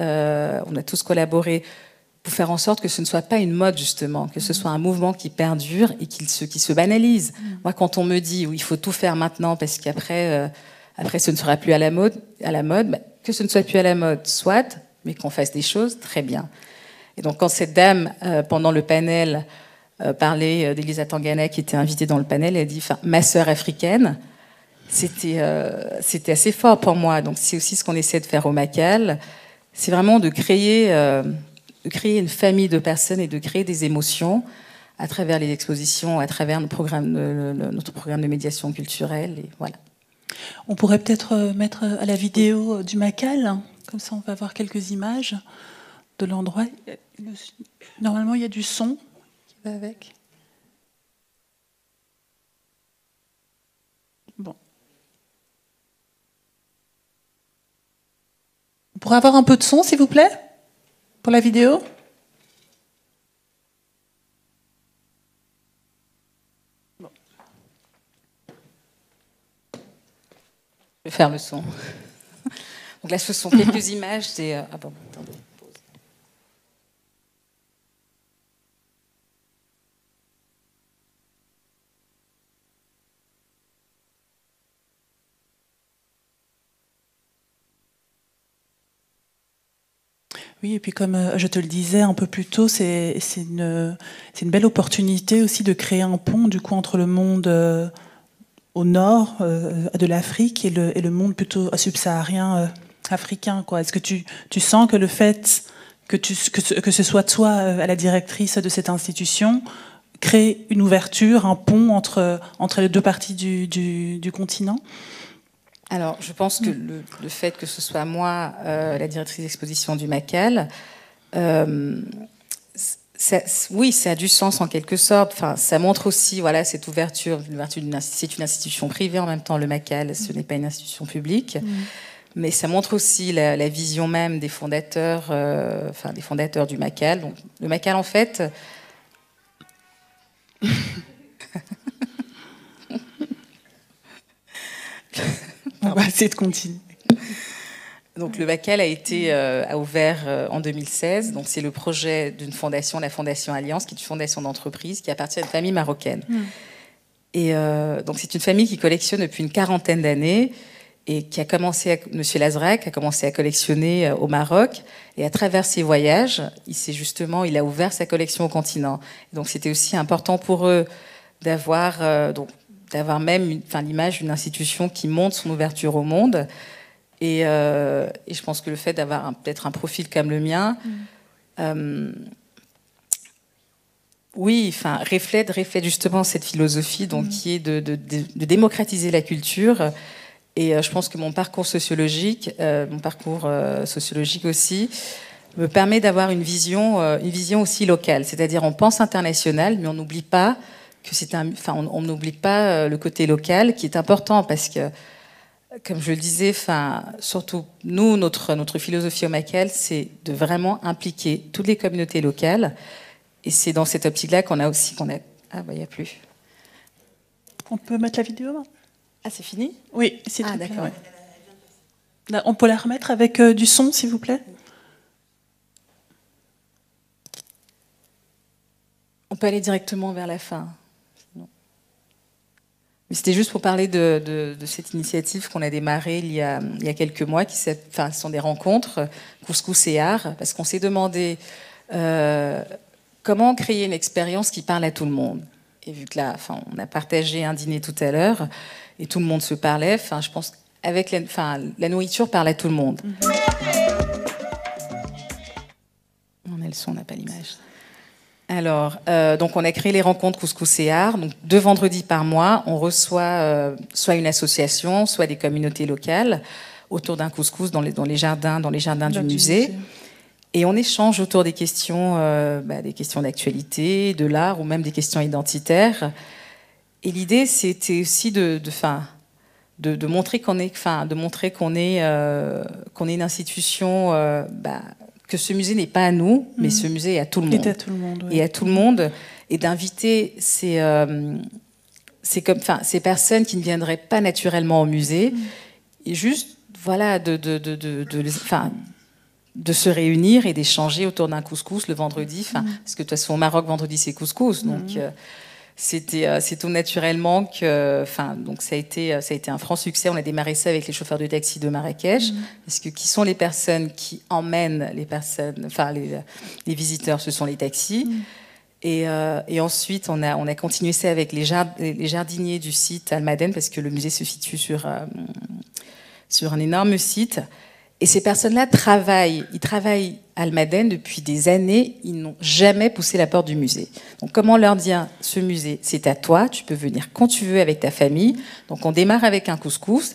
Pour faire en sorte que ce ne soit pas une mode, justement, que ce soit un mouvement qui perdure et qui se banalise. Moi, quand on me dit il faut tout faire maintenant parce qu'après ce ne sera plus à la mode, que ce ne soit plus à la mode, soit, mais qu'on fasse des choses, très bien. Et donc, quand cette dame, pendant le panel, parlait d'Elisa Tangana, qui était invitée dans le panel, elle a dit « ma sœur africaine », c'était assez fort pour moi. Donc, c'est aussi ce qu'on essaie de faire au MACAL. C'est vraiment de créer une famille de personnes et de créer des émotions à travers les expositions, à travers notre programme de médiation culturelle. Et voilà. On pourrait peut-être mettre à la vidéo du MACAL, comme ça on va voir quelques images de l'endroit. Normalement, il y a du son qui va avec. Bon. On pourrait avoir un peu de son, s'il vous plaît, pour la vidéo ? Je vais faire le son. Donc là, ce sont quelques images. Attendez. Oui, et puis comme je te le disais un peu plus tôt, c'est une belle opportunité aussi de créer un pont du coup entre le monde au nord de l'Afrique et le monde plutôt subsaharien africain, quoi. Est-ce que tu sens que le fait que ce soit toi la directrice de cette institution crée une ouverture, un pont entre les deux parties du continent ? Alors, je pense que le fait que ce soit moi, la directrice d'exposition du MACAL, oui, ça a du sens en quelque sorte. Enfin, ça montre aussi, voilà, cette ouverture. C'est une institution privée en même temps, le MACAL, ce n'est pas une institution publique. Mais ça montre aussi la vision même des fondateurs, des fondateurs du MACAL. Donc, le MACAL, en fait. On va essayer de continuer. Donc le MACAL a ouvert en 2016. Donc c'est le projet d'une fondation, la Fondation Alliance, qui est une fondation d'entreprise qui appartient à une famille marocaine. Et donc c'est une famille qui collectionne depuis une 40aine d'années et qui a commencé, Monsieur Lazrak a commencé à collectionner au Maroc. Et à travers ses voyages, il a ouvert sa collection au continent. Et donc c'était aussi important pour eux d'avoir même l'image d'une institution qui montre son ouverture au monde. Et je pense que le fait d'avoir peut-être un profil comme le mien, Oui, enfin, reflète justement cette philosophie donc, qui est de démocratiser la culture. Et je pense que mon parcours sociologique aussi, me permet d'avoir une vision aussi locale. C'est-à-dire, on pense international, mais on n'oublie pas que on n'oublie pas le côté local, qui est important parce que, comme je le disais, surtout nous, notre philosophie au MACAL, c'est de vraiment impliquer toutes les communautés locales. Et c'est dans cette optique-là qu'on a... Ah, bah, il n'y a plus. On peut mettre la vidéo? Ah, c'est fini? Oui, c'est Ah, d'accord. Ouais. Là, on peut la remettre avec du son, s'il vous plaît? On peut aller directement vers la fin. Mais c'était juste pour parler de cette initiative qu'on a démarrée il y a quelques mois, ce sont des rencontres, couscous et art, parce qu'on s'est demandé comment créer une expérience qui parle à tout le monde. Et vu que là, on a partagé un dîner tout à l'heure, et tout le monde se parlait, je pense qu'avec la nourriture parle à tout le monde. On a le son, on n'a pas l'image. Alors, donc on a créé les rencontres Couscous et Art. Donc 2 vendredis par mois, on reçoit soit une association, soit des communautés locales autour d'un couscous dans les jardins du musée. Et on échange autour des questions d'actualité, de l'art ou même des questions identitaires. Et l'idée, c'était aussi de montrer qu'on est une institution. Que ce musée n'est pas à nous, mais ce musée est à tout le monde. Et à tout le monde. Et d'inviter ces personnes qui ne viendraient pas naturellement au musée, et juste, de se réunir et d'échanger autour d'un couscous le vendredi. Parce que de toute façon, au Maroc, vendredi, c'est couscous. Donc, c'est tout naturellement que... donc ça a été un franc succès. On a démarré ça avec les chauffeurs de taxi de Marrakech. Parce que qui sont les personnes qui emmènent les personnes... les visiteurs, ce sont les taxis. Et ensuite, on a continué ça avec les jardiniers du site Almaden, parce que le musée se situe sur un énorme site. Et ces personnes-là travaillent à Almaden depuis des années, ils n'ont jamais poussé la porte du musée. Donc comment leur dire, ce musée, c'est à toi, tu peux venir quand tu veux avec ta famille. Donc on démarre avec un couscous,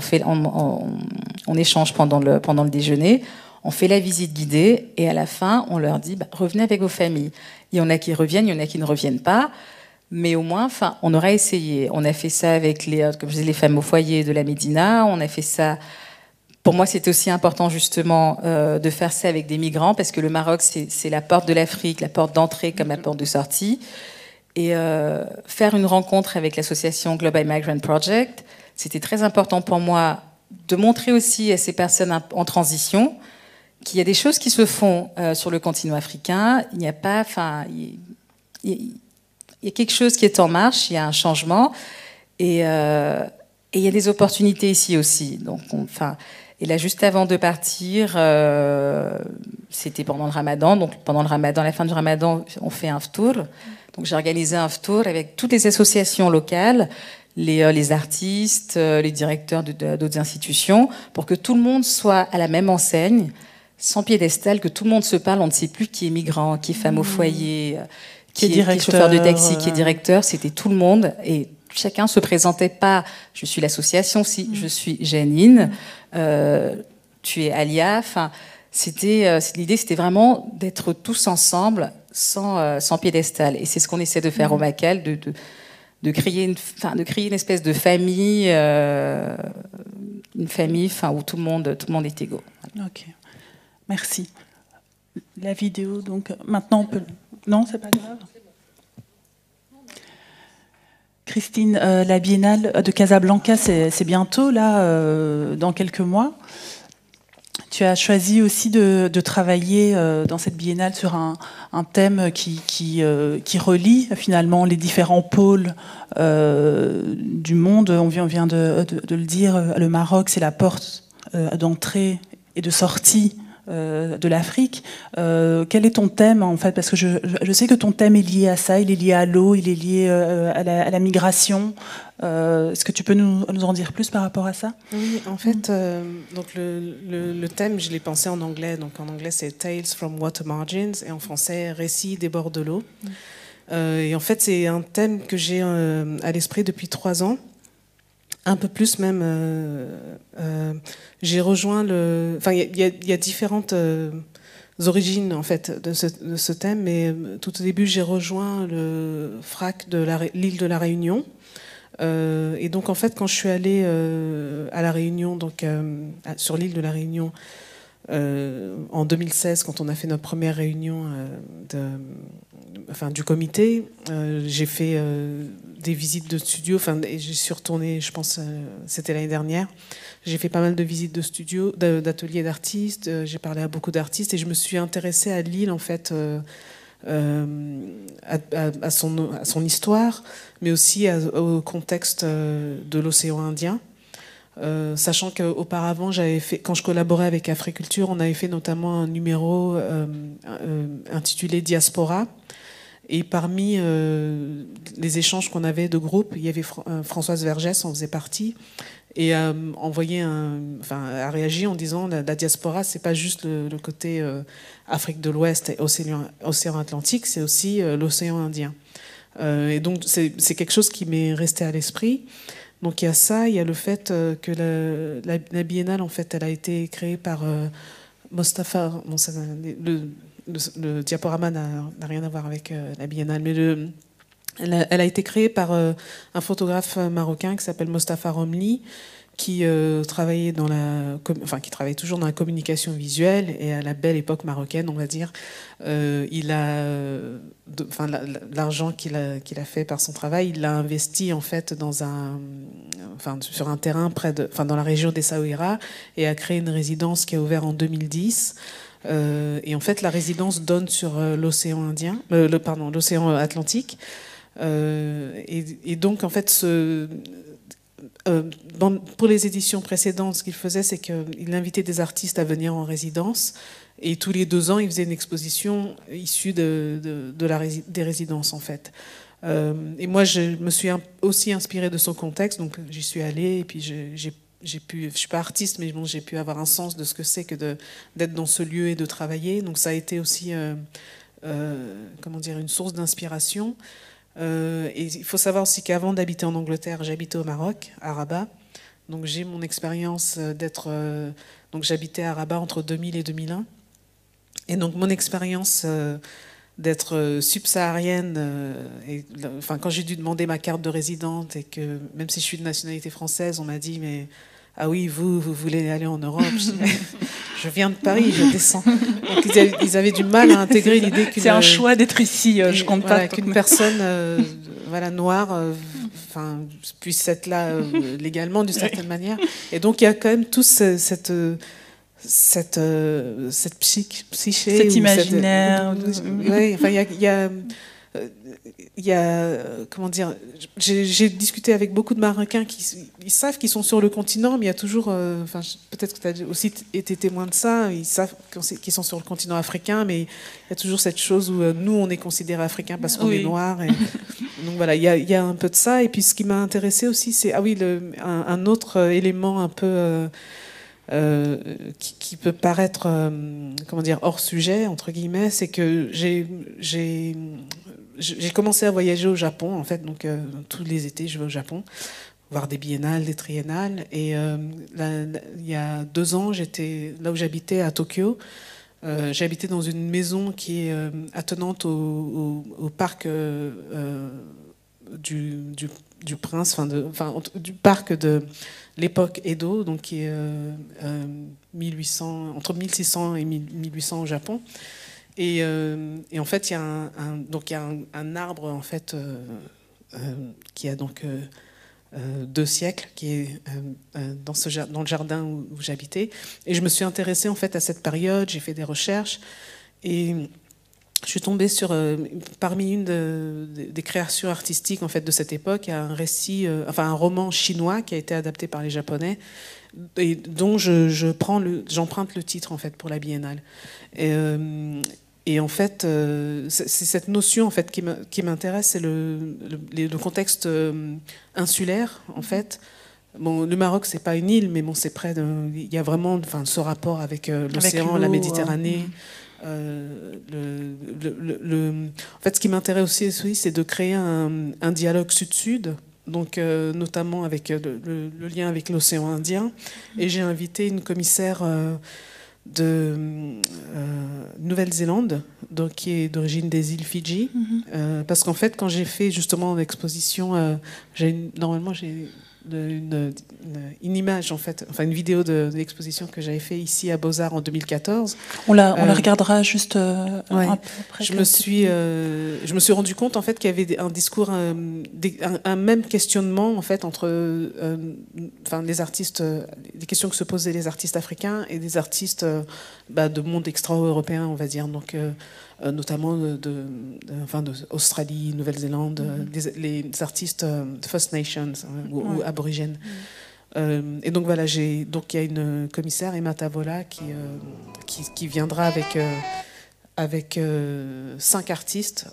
on échange pendant le déjeuner, on fait la visite guidée et à la fin, on leur dit, revenez avec vos familles. Il y en a qui reviennent, il y en a qui ne reviennent pas. Mais au moins, on aura essayé. On a fait ça avec comme je disais, les femmes au foyer de la Médina, on a fait ça... Pour moi, c'était aussi important justement de faire ça avec des migrants parce que le Maroc, c'est la porte de l'Afrique, la porte d'entrée comme la porte de sortie. Et faire une rencontre avec l'association Global Migrant Project, c'était très important pour moi de montrer aussi à ces personnes en transition qu'il y a des choses qui se font sur le continent africain. Il n'y a pas, il y a quelque chose qui est en marche, il y a un changement et il y a des opportunités ici aussi. Donc, et là, juste avant de partir, c'était pendant le Ramadan. Donc, pendant le Ramadan, à la fin du Ramadan, on fait un ftour. Donc, j'ai organisé un ftour avec toutes les associations locales, les artistes, les directeurs d'autres institutions, pour que tout le monde soit à la même enseigne, sans piédestal, que tout le monde se parle. On ne sait plus qui est migrant, qui est femme au foyer, qui est chauffeur de taxi, qui est directeur. C'était tout le monde. Et chacun se présentait pas. Je suis l'association, si je suis Janine, tu es Alia. L'idée, c'était vraiment d'être tous ensemble, sans piédestal. Et c'est ce qu'on essaie de faire au MACAL, de créer une espèce de famille, où tout le monde est égaux. Voilà. Ok, merci. La vidéo, donc maintenant on peut. Non, c'est pas grave. Christine, la Biennale de Casablanca, c'est bientôt, là, dans quelques mois. Tu as choisi aussi de travailler dans cette Biennale sur un thème qui relie finalement les différents pôles du monde. On vient de le dire, le Maroc, c'est la porte d'entrée et de sortie de l'Afrique. Quel est ton thème en fait? Parce que je sais que ton thème est lié à ça, il est lié à l'eau, il est lié à la migration. Est-ce que tu peux nous en dire plus par rapport à ça? Oui, en fait, donc le thème, je l'ai pensé en anglais. Donc en anglais, c'est Tales from Water Margins et en français, Récits des bords de l'eau. Et en fait, c'est un thème que j'ai à l'esprit depuis 3 ans. Un peu plus même. J'ai rejoint le... Enfin, il y a différentes origines en fait de ce thème, mais tout au début, j'ai rejoint le FRAC de l'île de la Réunion. Et donc, en fait, quand je suis allée à la Réunion, donc sur l'île de la Réunion, en 2016, quand on a fait notre première réunion du comité, j'ai fait des visites de studio. Et je suis retournée, je pense, c'était l'année dernière. J'ai fait pas mal de visites de studio, d'ateliers d'artistes. J'ai parlé à beaucoup d'artistes et je me suis intéressée à l'île, en fait, à son histoire, mais aussi au contexte de l'océan Indien. Sachant qu'auparavant, quand je collaborais avec Africulture, on avait fait notamment un numéro intitulé Diaspora. Et parmi les échanges qu'on avait de groupe, il y avait Françoise Vergès en faisait partie, et a réagi en disant la diaspora, c'est pas juste le côté Afrique de l'Ouest et océan Atlantique, c'est aussi l'océan Indien. Et donc c'est quelque chose qui m'est resté à l'esprit. Donc il y a ça, il y a le fait que la biennale, en fait, elle a été créée par Mostafa. Bon, le diaporama n'a rien à voir avec la biennale, mais elle a été créée par un photographe marocain qui s'appelle Mostafa Romli, qui travaillait qui travaille toujours dans la communication visuelle, et à la belle époque marocaine, on va dire, il a l'argent qu'il a fait par son travail, il l'a investi en fait sur un terrain dans la région d'Essaouira, et a créé une résidence qui a ouvert en 2010. Et en fait, la résidence donne sur l'océan Indien, l'océan Atlantique. Et donc, en fait, pour les éditions précédentes, ce qu'il faisait, c'est qu'il invitait des artistes à venir en résidence, et tous les 2 ans, il faisait une exposition issue des résidences, en fait. Et moi, je me suis aussi inspirée de son contexte, donc j'y suis allée, et puis je suis pas artiste, mais bon, j'ai pu avoir un sens de ce que c'est que d'être dans ce lieu et de travailler. Donc ça a été aussi, une source d'inspiration. Et il faut savoir aussi qu'avant d'habiter en Angleterre, j'habitais au Maroc, à Rabat. Donc j'ai mon expérience donc j'habitais à Rabat entre 2000 et 2001. Et donc mon expérience d'être subsaharienne, quand j'ai dû demander ma carte de résidente, et que même si je suis de nationalité française, on m'a dit mais ah oui, vous voulez aller en Europe? Je viens de Paris, je descends. Donc ils avaient du mal à intégrer l'idée qu'une... C'est un choix d'être ici, je compte pas. Qu'une personne noire puisse être là légalement d'une certaine manière. Et donc il y a quand même tout cette psyché, cet imaginaire. Il y a comment dire, j'ai discuté avec beaucoup de Marocains ils savent qu'ils sont sur le continent, mais il y a toujours, peut-être que tu as aussi été témoin de ça, ils savent qu'ils sont sur le continent africain, mais il y a toujours cette chose où nous, on est considérés africains parce qu'on est noirs. Et donc voilà, il y a un peu de ça. Et puis ce qui m'a intéressé aussi, c'est un autre élément un peu... qui peut paraître hors sujet, entre guillemets, c'est que j'ai commencé à voyager au Japon, en fait. Donc tous les étés je vais au Japon voir des biennales, des triennales, et il y a 2 ans, j'étais là où j'habitais à Tokyo. J'habitais dans une maison qui est attenante au parc du prince, du parc de l'époque Edo, donc qui est 1800, entre 1600 et 1800 au Japon. Et en fait, il y a un arbre, en fait, qui a donc 2 siècles, qui est dans le jardin où j'habitais. Et je me suis intéressée, en fait, à cette période. J'ai fait des recherches et je suis tombée sur, parmi une des créations artistiques, en fait, de cette époque, un récit, un roman chinois qui a été adapté par les Japonais, et dont j'emprunte le titre, en fait, pour la biennale. Et en fait, c'est cette notion, en fait, qui m'intéresse, c'est le contexte insulaire, en fait. Bon, le Maroc, c'est pas une île, mais bon, c'est il y a vraiment, ce rapport avec l'océan, la Méditerranée. En fait, ce qui m'intéresse aussi, c'est de créer un dialogue sud-sud, donc notamment avec le lien avec l'océan Indien. Et j'ai invité une commissaire de Nouvelle-Zélande, donc qui est d'origine des îles Fidji, parce qu'en fait, quand j'ai fait justement l'exposition, normalement j'ai une image en fait, enfin une vidéo de l'exposition que j'avais fait ici à Beaux-Arts en 2014. On la regardera juste ouais. un peu après. Je me suis rendu compte en fait qu'il y avait un discours, un même questionnement en fait entre, enfin les artistes, les questions que se posaient les artistes africains et des artistes de monde extra-européen, on va dire, donc notamment d'Australie, Nouvelle-Zélande, les artistes de First Nations ou aborigènes. Et donc voilà, donc il y a une commissaire, Emma Tavola, qui viendra avec 5 artistes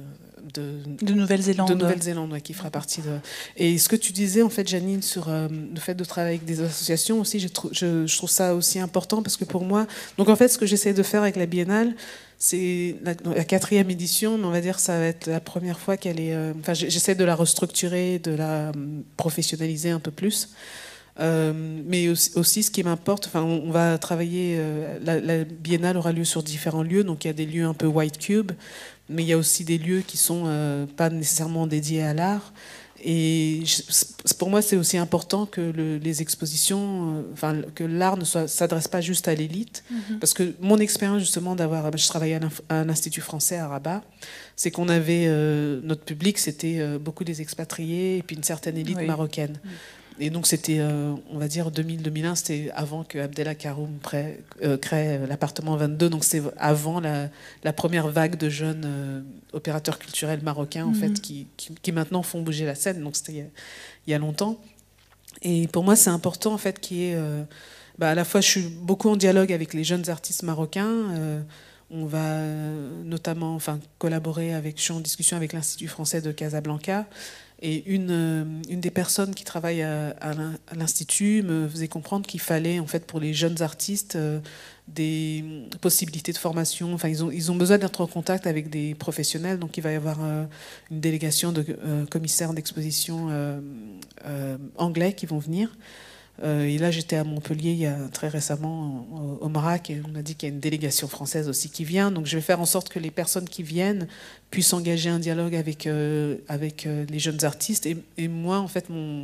de Nouvelle-Zélande. De Nouvelle-Zélande, ouais, qui fera partie de... Et ce que tu disais, en fait, Janine, sur le fait de travailler avec des associations aussi, je trouve ça aussi important, parce que pour moi... Donc en fait, ce que j'essaie de faire avec la Biennale, c'est la 4e édition, mais on va dire que ça va être la première fois qu'elle est... Enfin, j'essaie de la restructurer, de la professionnaliser un peu plus. Mais aussi ce qui m'importe, enfin, on va travailler, la Biennale aura lieu sur différents lieux, donc il y a des lieux un peu White Cube, mais il y a aussi des lieux qui sont pas nécessairement dédiés à l'art. Et pour moi, c'est aussi important que les expositions, enfin, que l'art ne s'adresse pas juste à l'élite, parce que mon expérience justement je travaillais à l'Institut français à Rabat, c'est qu'on avait notre public, c'était beaucoup des expatriés et puis une certaine élite marocaine. Et donc c'était, on va dire, 2000-2001, c'était avant que Abdellah Karoum crée l'appartement 22, donc c'est avant la première vague de jeunes opérateurs culturels marocains, en fait, qui maintenant font bouger la scène, donc c'était il y a longtemps. Et pour moi, c'est important, en fait, qu'il y ait... à la fois, je suis beaucoup en dialogue avec les jeunes artistes marocains, on va notamment collaborer je suis en discussion avec l'Institut français de Casablanca. Et une des personnes qui travaille à l'Institut me faisait comprendre qu'il fallait, en fait, pour les jeunes artistes, des possibilités de formation. Enfin, ils ont besoin d'être en contact avec des professionnels. Donc, il va y avoir une délégation de commissaires d'exposition anglais qui vont venir. Et là, j'étais à Montpellier très récemment au Maroc, et on m'a dit qu'il y a une délégation française aussi qui vient. Donc je vais faire en sorte que les personnes qui viennent puissent engager un dialogue avec les jeunes artistes. Et moi, en fait,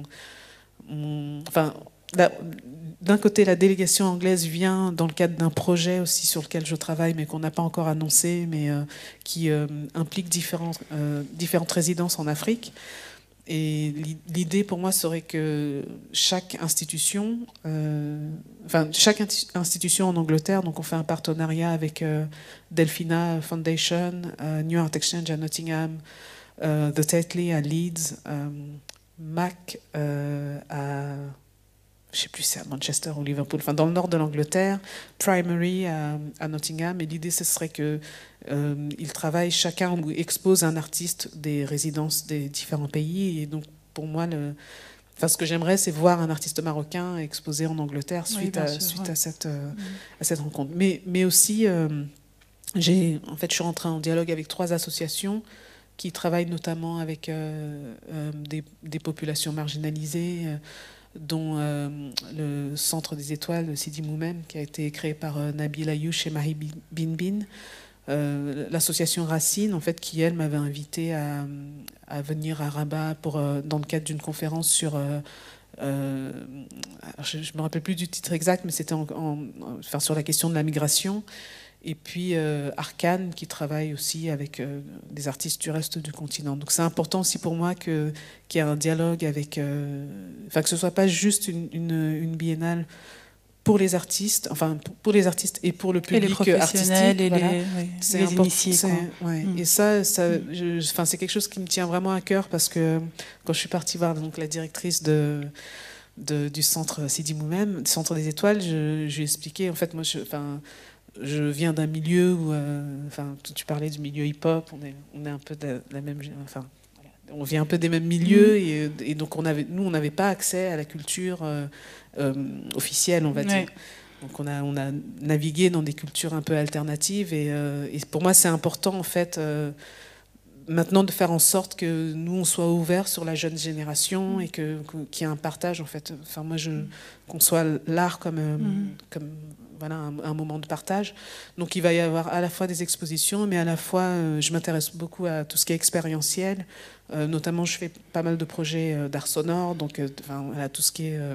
d'un côté, la délégation anglaise vient dans le cadre d'un projet aussi sur lequel je travaille, mais qu'on n'a pas encore annoncé, mais qui implique différentes résidences en Afrique. Et l'idée pour moi serait que chaque institution en Angleterre, donc on fait un partenariat avec Delphina Foundation, New Art Exchange à Nottingham, The Tetley à Leeds, MAC à, je sais plus, c'est à Manchester ou Liverpool, enfin dans le nord de l'Angleterre, Primary à Nottingham. Et l'idée, ce serait que ils travaillent chacun ou exposent un artiste des résidences des différents pays. Et donc, pour moi, ce que j'aimerais, c'est voir un artiste marocain exposé en Angleterre suite à cette rencontre. Mais aussi, je suis rentrée en dialogue avec 3 associations qui travaillent notamment avec des populations marginalisées, dont le Centre des Étoiles de Sidi Moumem, qui a été créé par Nabil Ayouch et Mahi Binbin. L'association Racine, en fait, qui, elle, m'avait invité à venir à Rabat dans le cadre d'une conférence sur... je ne me rappelle plus du titre exact, mais c'était sur la question de la migration. Et puis Arcane, qui travaille aussi avec des artistes du reste du continent. Donc c'est important aussi pour moi qu'il y ait un dialogue avec... que ce ne soit pas juste une biennale pour les artistes, pour les artistes et pour le public artistique. Et les initiés. Et ça c'est quelque chose qui me tient vraiment à cœur, parce que quand je suis partie voir donc, la directrice du centre Sidi Moumem, du Centre des Étoiles, je lui ai expliqué, en fait, moi, je viens d'un milieu où, tu parlais du milieu hip-hop, on est un peu de la même... on vient un peu des mêmes milieux, et donc on n'avait pas accès à la culture officielle, on va dire. Donc on a navigué dans des cultures un peu alternatives et pour moi c'est important en fait maintenant de faire en sorte que nous on soit ouverts sur la jeune génération et qu'il y ait un partage en fait. Enfin moi qu'on soit l'art comme voilà un moment de partage. Donc il va y avoir à la fois des expositions, mais à la fois je m'intéresse beaucoup à tout ce qui est expérientiel. Notamment je fais pas mal de projets d'art sonore, donc voilà, tout ce qui est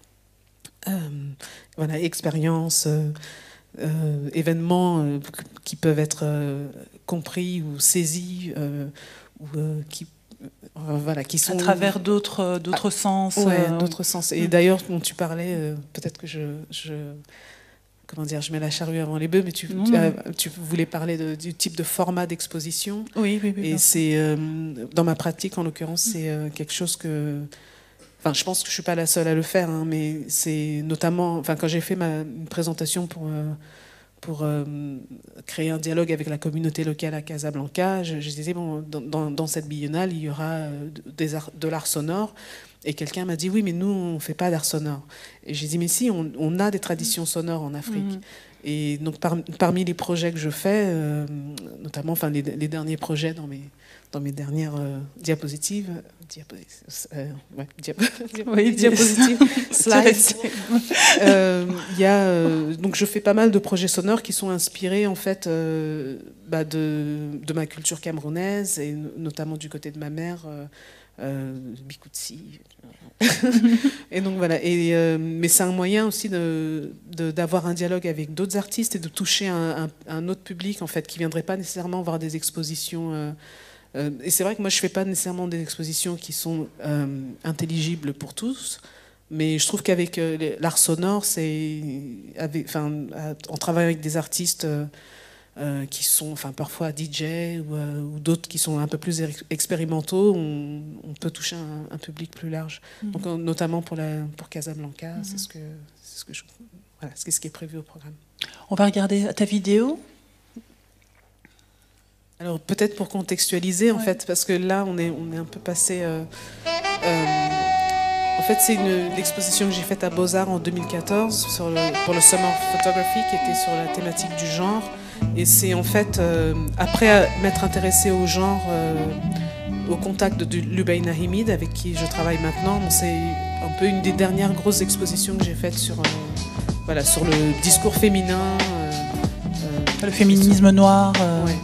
voilà, expérience, événements qui peuvent être compris ou saisis ou voilà, qui sont à travers d'autres sens. Ouais, d'autres sens. Et d'ailleurs, quand tu parlais, peut-être que comment dire, je mets la charrue avant les bœufs, mais tu voulais parler du type de format d'exposition. Oui. Et c'est dans ma pratique, en l'occurrence, c'est quelque chose que. Enfin, je pense que je suis pas la seule à le faire, hein, mais c'est notamment, enfin, quand j'ai fait une présentation pour créer un dialogue avec la communauté locale à Casablanca, je disais bon, dans cette biennale, il y aura de l'art sonore. Et quelqu'un m'a dit oui, mais nous on fait pas d'art sonore. Et j'ai dit mais si, on a des traditions sonores en Afrique. Et donc parmi les projets que je fais, notamment, enfin les derniers projets dans mes dernières diapositives, slides. Donc je fais pas mal de projets sonores qui sont inspirés en fait de ma culture camerounaise et notamment du côté de ma mère, Bikoutsi. Et donc voilà. Mais c'est un moyen aussi d'avoir un dialogue avec d'autres artistes et de toucher un autre public en fait qui viendrait pas nécessairement voir des expositions. Et c'est vrai que moi je fais pas nécessairement des expositions qui sont intelligibles pour tous, mais je trouve qu'avec l'art sonore, on travaille avec des artistes qui sont parfois DJ ou d'autres qui sont un peu plus expérimentaux, on peut toucher un public plus large. Donc notamment pour Casablanca, c'est ce qui est prévu au programme. On va regarder ta vidéo. Alors peut-être pour contextualiser en fait, parce que là on est un peu passé. En fait, c'est l'exposition que j'ai faite à Beaux-Arts en 2014 pour le Summer Photography, qui était sur la thématique du genre. Et c'est en fait après m'être intéressée au genre, au contact de Lubaina Himid, avec qui je travaille maintenant. C'est un peu une des dernières grosses expositions que j'ai faites sur le discours féminin, le féminisme noir. Ouais.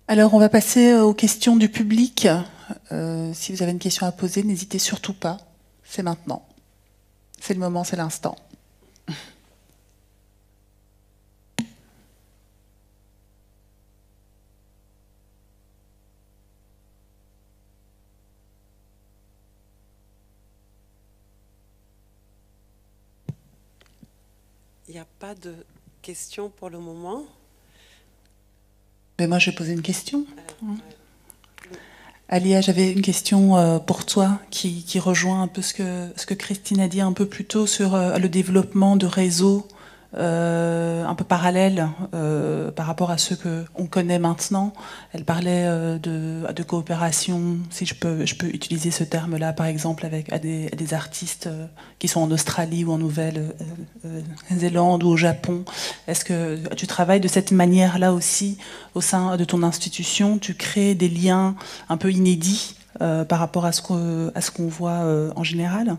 Alors, on va passer aux questions du public. Si vous avez une question à poser, n'hésitez surtout pas. C'est maintenant. C'est le moment, c'est l'instant. Il n'y a pas de questions pour le moment. Mais moi, je vais poser une question. Alia, j'avais une question pour toi qui rejoint un peu ce que Christine a dit un peu plus tôt sur le développement de réseaux un peu parallèles par rapport à ceux qu'on connaît maintenant. Elle parlait de coopération, si je peux utiliser ce terme-là, par exemple, avec des artistes qui sont en Australie ou en Nouvelle-Zélande ou au Japon. Est-ce que tu travailles de cette manière-là aussi au sein de ton institution? Tu crées des liens un peu inédits par rapport à ce qu'on voit en général?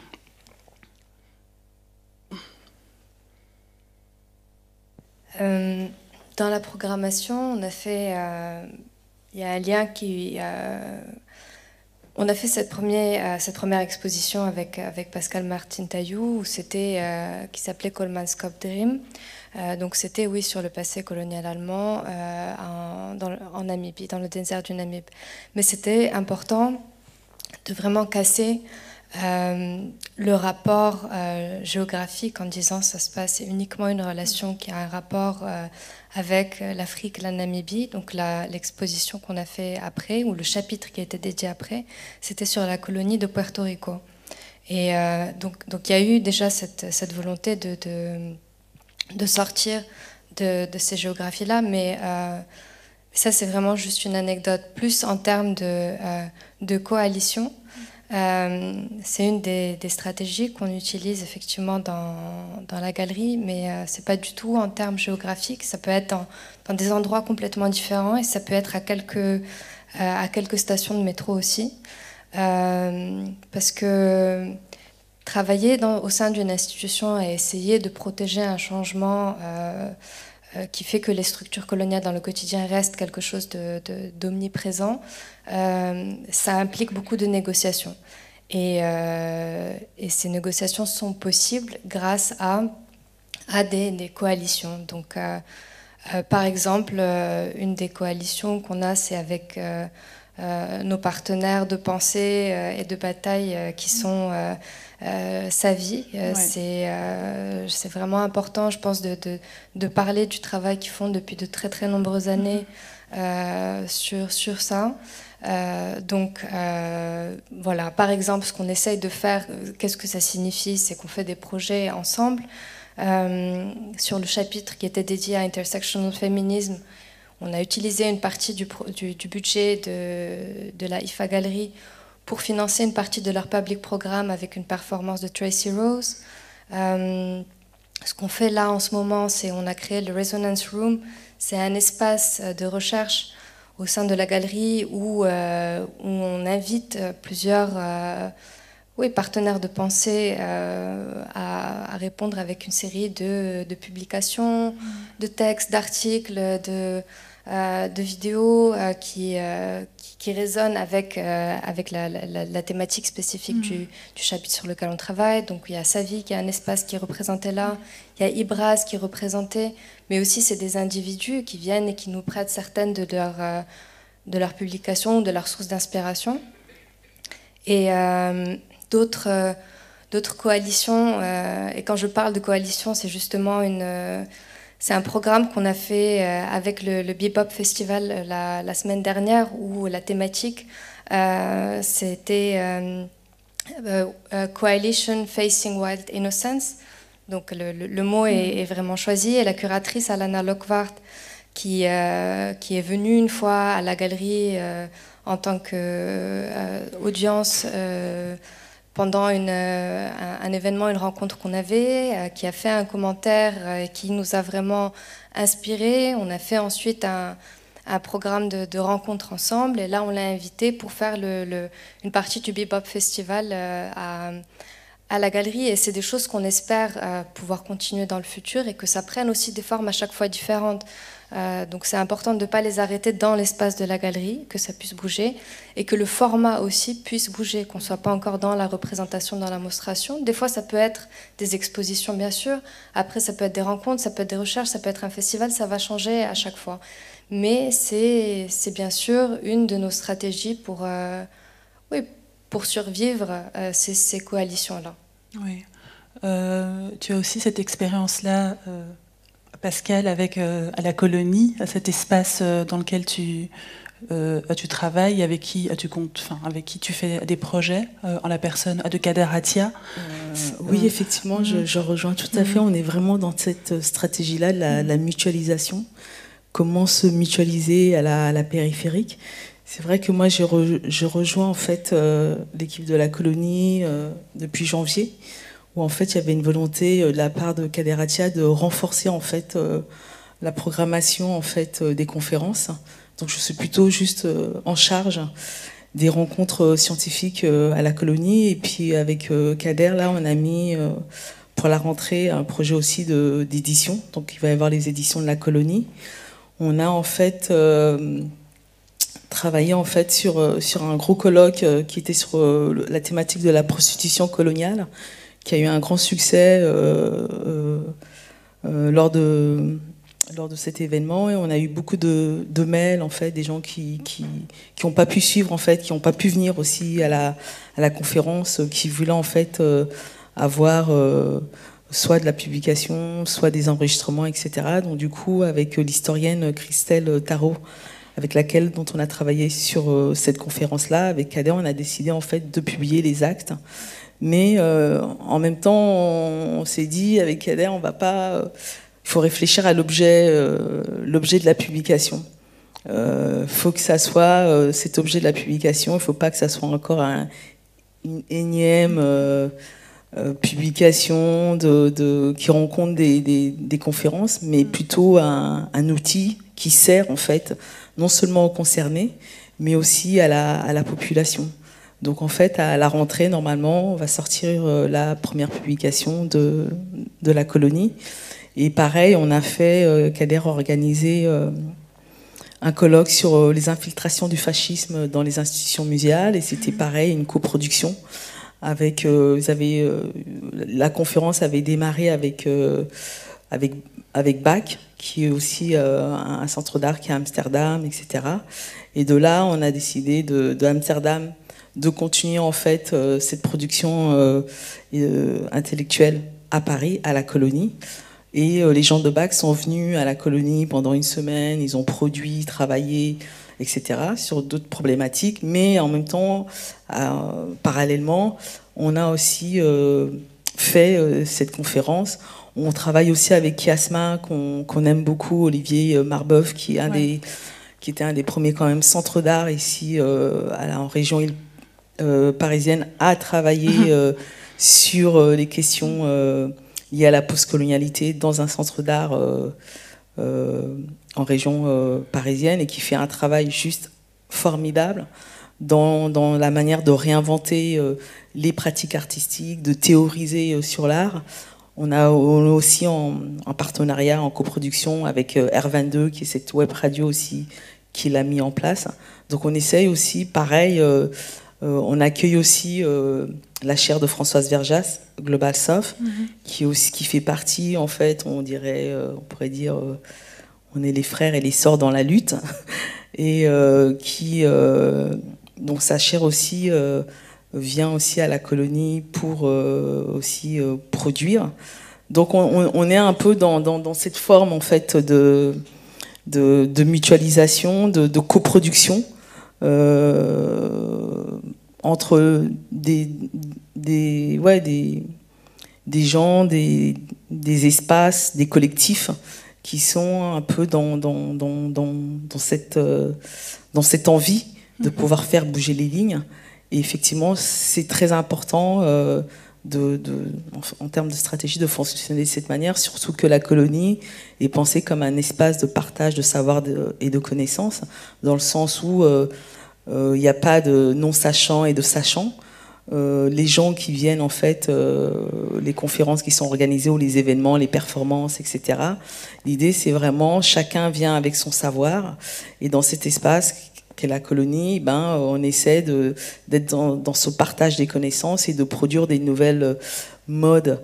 Dans la programmation, on a fait, il y a un lien on a fait cette première exposition avec Pascal Martin Taillou, qui s'appelait Coleman's Cop Dream. Donc c'était, oui, sur le passé colonial allemand en Namibie, dans le désert du Namib. Mais c'était important de vraiment casser le rapport géographique en disant ça se passe, c'est uniquement une relation qui a un rapport avec l'Afrique, la Namibie. Donc l'exposition qu'on a fait après, ou le chapitre qui a été dédié après, c'était sur la colonie de Puerto Rico. Et donc il y a eu déjà cette volonté de sortir de ces géographies-là, mais ça c'est vraiment juste une anecdote, plus en termes de coalition. C'est une des stratégies qu'on utilise effectivement dans la galerie, mais c'est pas du tout en termes géographiques. Ça peut être dans des endroits complètement différents et ça peut être à quelques stations de métro aussi. Parce que travailler au sein d'une institution et essayer de protéger un changement qui fait que les structures coloniales dans le quotidien restent quelque chose d'omniprésent, ça implique beaucoup de négociations. Et ces négociations sont possibles grâce à des coalitions. Donc, par exemple, une des coalitions qu'on a, c'est avec nos partenaires de pensée et de bataille qui sont Savi. Ouais. C'est vraiment important, je pense, de parler du travail qu'ils font depuis de très très nombreuses années sur ça. Donc voilà, par exemple, ce qu'on essaye de faire, qu'est-ce que ça signifie? C'est qu'on fait des projets ensemble. Sur le chapitre qui était dédié à Intersectional Feminism, on a utilisé une partie du budget de la IFA Galerie pour financer une partie de leur public programme avec une performance de Tracy Rose. Ce qu'on fait là en ce moment, c'est on a créé le Resonance Room. C'est un espace de recherche au sein de la galerie où on invite plusieurs partenaires de pensée à répondre avec une série de publications, de textes, d'articles, de vidéos qui résonnent avec la thématique spécifique du chapitre sur lequel on travaille. Donc il y a Savi qui a un espace qui est représenté là, il y a Ibraz qui est représenté, mais aussi c'est des individus qui viennent et qui nous prêtent certaines de leurs publications, de leurs sources d'inspiration. Et d'autres coalitions, et quand je parle de coalition, c'est justement c'est un programme qu'on a fait avec le Bebop Festival la semaine dernière, où la thématique c'était Coalition Facing Wild Innocence. Donc le mot est vraiment choisi, et la curatrice Alana Lockhart qui est venue une fois à la galerie en tant qu'audience pendant un événement, une rencontre qu'on avait, qui a fait un commentaire qui nous a vraiment inspirés. On a fait ensuite un programme de rencontres ensemble, et là on l'a invité pour faire une partie du Bebop Festival à la galerie, et c'est des choses qu'on espère pouvoir continuer dans le futur, et que ça prenne aussi des formes à chaque fois différentes. Donc c'est important de ne pas les arrêter dans l'espace de la galerie, que ça puisse bouger, et que le format aussi puisse bouger, qu'on ne soit pas encore dans la représentation, dans la monstration. Des fois, ça peut être des expositions, bien sûr. Après, ça peut être des rencontres, ça peut être des recherches, ça peut être un festival, ça va changer à chaque fois. Mais c'est bien sûr une de nos stratégies pour survivre ces coalitions-là. Oui. Tu as aussi cette expérience-là, Pascal, avec à la colonie, à cet espace dans lequel tu travailles, avec qui tu fais des projets, en la personne de Kader Atia. Oui, effectivement, je rejoins tout à fait. On est vraiment dans cette stratégie-là, la mutualisation. Comment se mutualiser à la périphérique. C'est vrai que moi, je rejoins en fait l'équipe de la colonie depuis janvier, où en fait il y avait une volonté de la part de Kader Atia de renforcer en fait la programmation en fait des conférences. Donc je suis plutôt juste en charge des rencontres scientifiques à la colonie, et puis avec Kader là on a mis pour la rentrée un projet aussi d'édition. Donc il va y avoir les éditions de la colonie. On a en fait travaillé en fait sur un gros colloque qui était sur la thématique de la prostitution coloniale, qui a eu un grand succès lors de cet événement, et on a eu beaucoup de mails en fait des gens qui n'ont pas pu suivre en fait, qui n'ont pas pu venir aussi à la conférence, qui voulaient en fait avoir soit de la publication, soit des enregistrements, etc. Donc du coup, avec l'historienne Christelle Tarot, avec laquelle dont on a travaillé sur cette conférence-là, avec Kader, on a décidé en fait de publier les actes. Mais en même temps, on s'est dit avec Kader, on va pas. Il faut réfléchir à l'objet de la publication. Faut que ça soit cet objet de la publication. Il faut pas que ça soit encore une énième publication qui rencontre des conférences, mais plutôt un outil qui sert en fait non seulement aux concernés, mais aussi à la population. Donc en fait, à la rentrée, normalement, on va sortir la première publication de la colonie. Et pareil, on a fait, Kader a organisé un colloque sur les infiltrations du fascisme dans les institutions muséales, et c'était pareil, une coproduction. Avec, la conférence avait démarré avec BAC, qui est aussi un centre d'art qui est à Amsterdam, etc. Et de là, on a décidé de Amsterdam de continuer en fait cette production intellectuelle à Paris, à la colonie. Et les gens de BAC sont venus à la colonie pendant une semaine, ils ont produit, travaillé, etc., sur d'autres problématiques. Mais en même temps, parallèlement, on a aussi fait cette conférence. On travaille aussi avec Kiasma, qu'on aime beaucoup, Olivier Marbeuf, qui était un des premiers quand même centres d'art ici en région parisienne, à travailler sur les questions liées à la postcolonialité dans un centre d'art en région parisienne, et qui fait un travail juste formidable dans la manière de réinventer les pratiques artistiques, de théoriser sur l'art. On a aussi en partenariat, en coproduction avec R22, qui est cette web radio aussi, qui l'a mis en place. Donc on essaye aussi, pareil, on accueille aussi la chaire de Françoise Verjas, Global South, qui fait partie, en fait, on pourrait dire, on est les frères et les sœurs dans la lutte, et donc sa chaire aussi vient aussi à la colonie pour aussi produire. Donc on est un peu dans cette forme en fait de mutualisation, de coproduction entre des gens, des espaces, des collectifs qui sont un peu dans cette envie de pouvoir faire bouger les lignes. Et effectivement, c'est très important en termes de stratégie de fonctionner de cette manière, surtout que la colonie est pensée comme un espace de partage de savoir et de connaissances, dans le sens où il n'y a pas de non-sachants et de sachants. les gens qui viennent, en fait, les conférences qui sont organisées ou les événements, les performances, etc. L'idée, c'est vraiment chacun vient avec son savoir, et dans cet espace qu'est la colonie, on essaie d'être dans ce partage des connaissances et de produire des nouvelles modes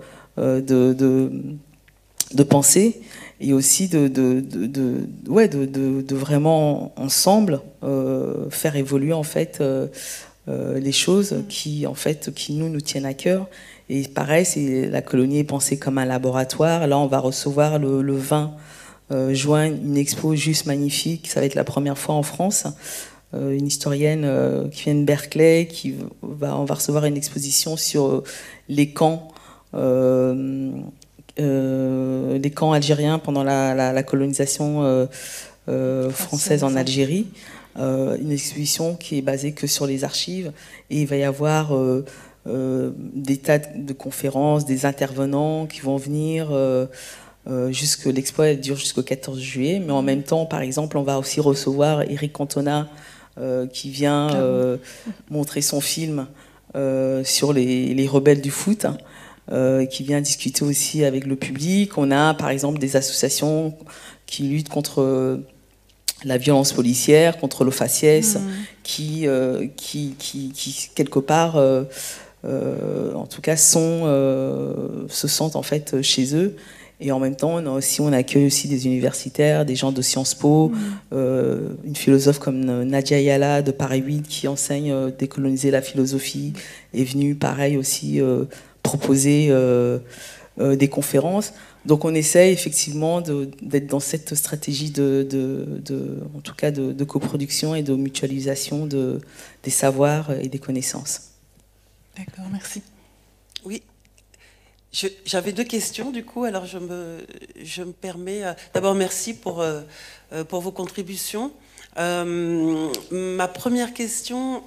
de pensée, et aussi de vraiment ensemble faire évoluer, en fait, les choses qui nous tiennent à cœur. Et pareil, la colonie est pensée comme un laboratoire. Là, on va recevoir le 20 juin une expo juste magnifique. Ça va être la première fois en France. Une historienne qui vient de Berkeley, on va recevoir une exposition sur les camps algériens pendant la colonisation française en Algérie. Une exposition qui est basée que sur les archives, et il va y avoir des tas de conférences, des intervenants qui vont venir. L'expo elle dure jusqu'au 14 juillet, mais en même temps, par exemple, on va aussi recevoir Eric Cantona qui vient montrer son film sur les rebelles du foot, qui vient discuter aussi avec le public. On a par exemple des associations qui luttent contre la violence policière, contre le faciès, qui quelque part, en tout cas, se sentent en fait chez eux. Et en même temps, on accueille aussi des universitaires, des gens de Sciences Po, une philosophe comme Nadia Yala de Paris 8 qui enseigne décoloniser la philosophie, est venue pareil aussi proposer des conférences. Donc on essaie effectivement d'être dans cette stratégie en tout cas de coproduction et de mutualisation des savoirs et des connaissances. D'accord, merci. Oui. J'avais deux questions, du coup, alors je me permets... D'abord, merci pour vos contributions. Ma première question,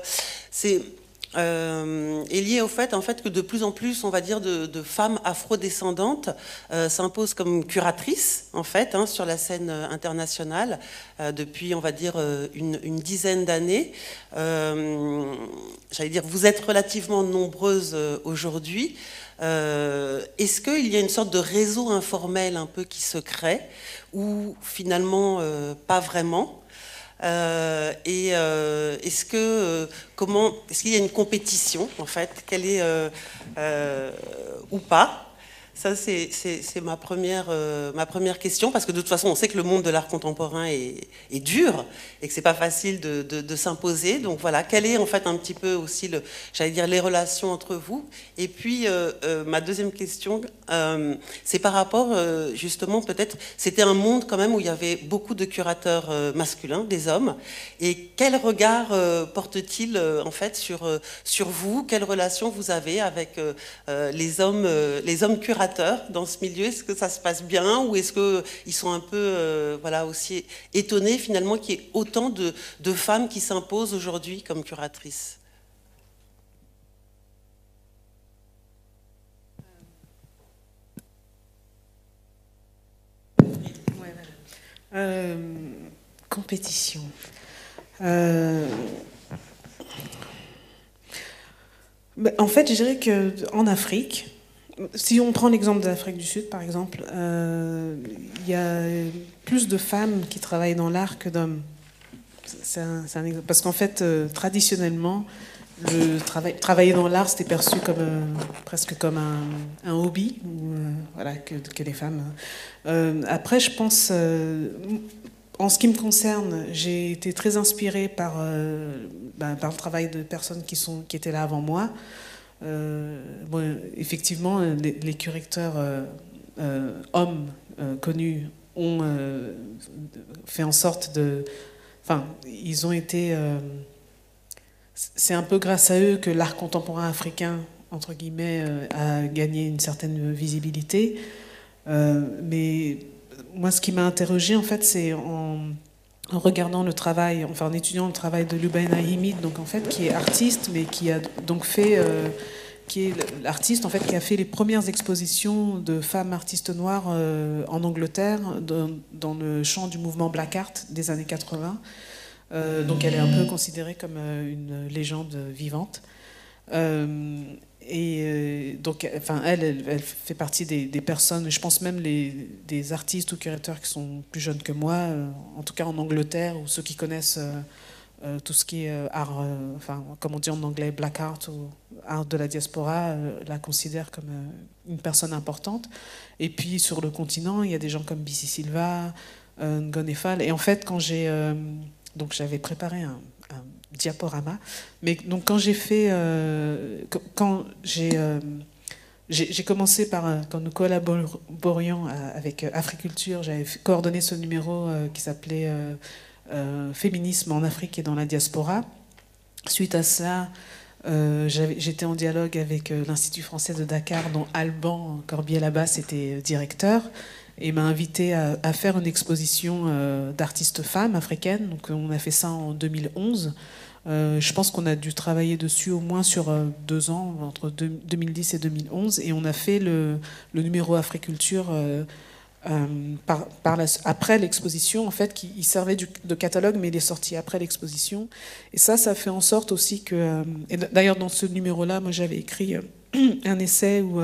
est liée au fait, que de plus en plus, on va dire, de femmes afrodescendantes s'imposent comme curatrices, en fait, sur la scène internationale depuis, on va dire, une dizaine d'années. J'allais dire, vous êtes relativement nombreuses aujourd'hui. Est-ce qu'il y a une sorte de réseau informel un peu qui se crée, ou finalement pas vraiment? Et est-ce qu'il y a une compétition, en fait, quelle est ou pas? Ça, c'est ma première question, parce que de toute façon, on sait que le monde de l'art contemporain est dur et que c'est pas facile de s'imposer. Donc voilà, quelle est en fait un petit peu aussi, j'allais dire, les relations entre vous? Et puis, ma deuxième question, c'est par rapport, justement, peut-être, c'était un monde quand même où il y avait beaucoup de curateurs masculins, des hommes. Et quel regard porte-t-il, en fait, sur vous? Quelle relation vous avez avec les hommes curateurs dans ce milieu? Est-ce que ça se passe bien, ou est-ce qu'ils sont un peu aussi étonnés finalement qu'il y ait autant de femmes qui s'imposent aujourd'hui comme curatrices? Compétition. En fait, je dirais qu'en Afrique, si on prend l'exemple de l'Afrique du Sud, par exemple, il y a plus de femmes qui travaillent dans l'art que d'hommes. C'est un exemple. Parce qu'en fait, traditionnellement, travailler dans l'art, c'était perçu presque comme un hobby, que les femmes... après, je pense... en ce qui me concerne, j'ai été très inspirée par le travail de personnes qui étaient là avant moi. Effectivement, les curateurs hommes connus ont fait en sorte de... ils ont été... c'est un peu grâce à eux que l'art contemporain africain, entre guillemets, a gagné une certaine visibilité. Mais moi, ce qui m'a interrogée, en fait, c'est en regardant le travail, en étudiant le travail de Lubaina Himid, donc en fait, qui est artiste, mais qui a donc fait... qui est l'artiste en fait qui a fait les premières expositions de femmes artistes noires en Angleterre dans le champ du mouvement Black Art des années 80. Donc elle est un peu considérée comme une légende vivante. Donc, enfin, elle fait partie des personnes, je pense même des artistes ou curateurs qui sont plus jeunes que moi, en tout cas en Angleterre, ou ceux qui connaissent tout ce qui est art, enfin, comme on dit en anglais, black art ou art de la diaspora, la considèrent comme une personne importante. Et puis sur le continent, il y a des gens comme Bissi Silva, Ngone Fall. Et en fait, quand donc j'avais préparé un diaporama, mais donc quand j'ai fait, quand j'ai commencé par, quand nous collaborions avec Africulture, j'avais coordonné ce numéro qui s'appelait Féminisme en Afrique et dans la diaspora. Suite à ça, j'étais en dialogue avec l'Institut français de Dakar, dont Alban Corbier-Labas était directeur, et m'a invité à faire une exposition d'artistes femmes africaines. Donc on a fait ça en 2011. Je pense qu'on a dû travailler dessus au moins sur 2 ans, entre 2010 et 2011, et on a fait le numéro Africulture après l'exposition, en fait, qui servait de catalogue, mais il est sorti après l'exposition. Et ça fait en sorte aussi que... et d'ailleurs, dans ce numéro-là, moi, j'avais écrit un essai où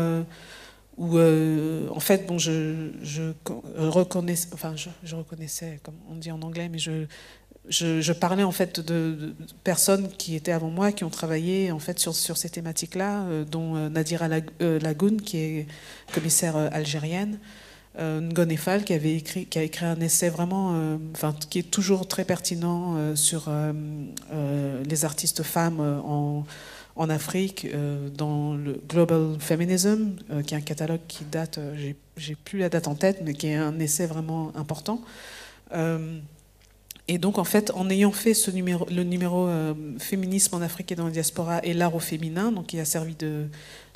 en fait, bon, je reconnaissais, comme on dit en anglais, mais je parlais en fait de personnes qui étaient avant moi, qui ont travaillé en fait sur ces thématiques-là, dont Nadira Lagoun, qui est commissaire algérienne, Ngone Fall, qui a écrit un essai vraiment, qui est toujours très pertinent sur les artistes femmes en Afrique, dans le Global Feminism, qui est un catalogue qui date, j'ai plus la date en tête, mais qui est un essai vraiment important. Et donc, en fait, en ayant fait le numéro Féminisme en Afrique et dans la diaspora et l'art au féminin, donc qui a servi de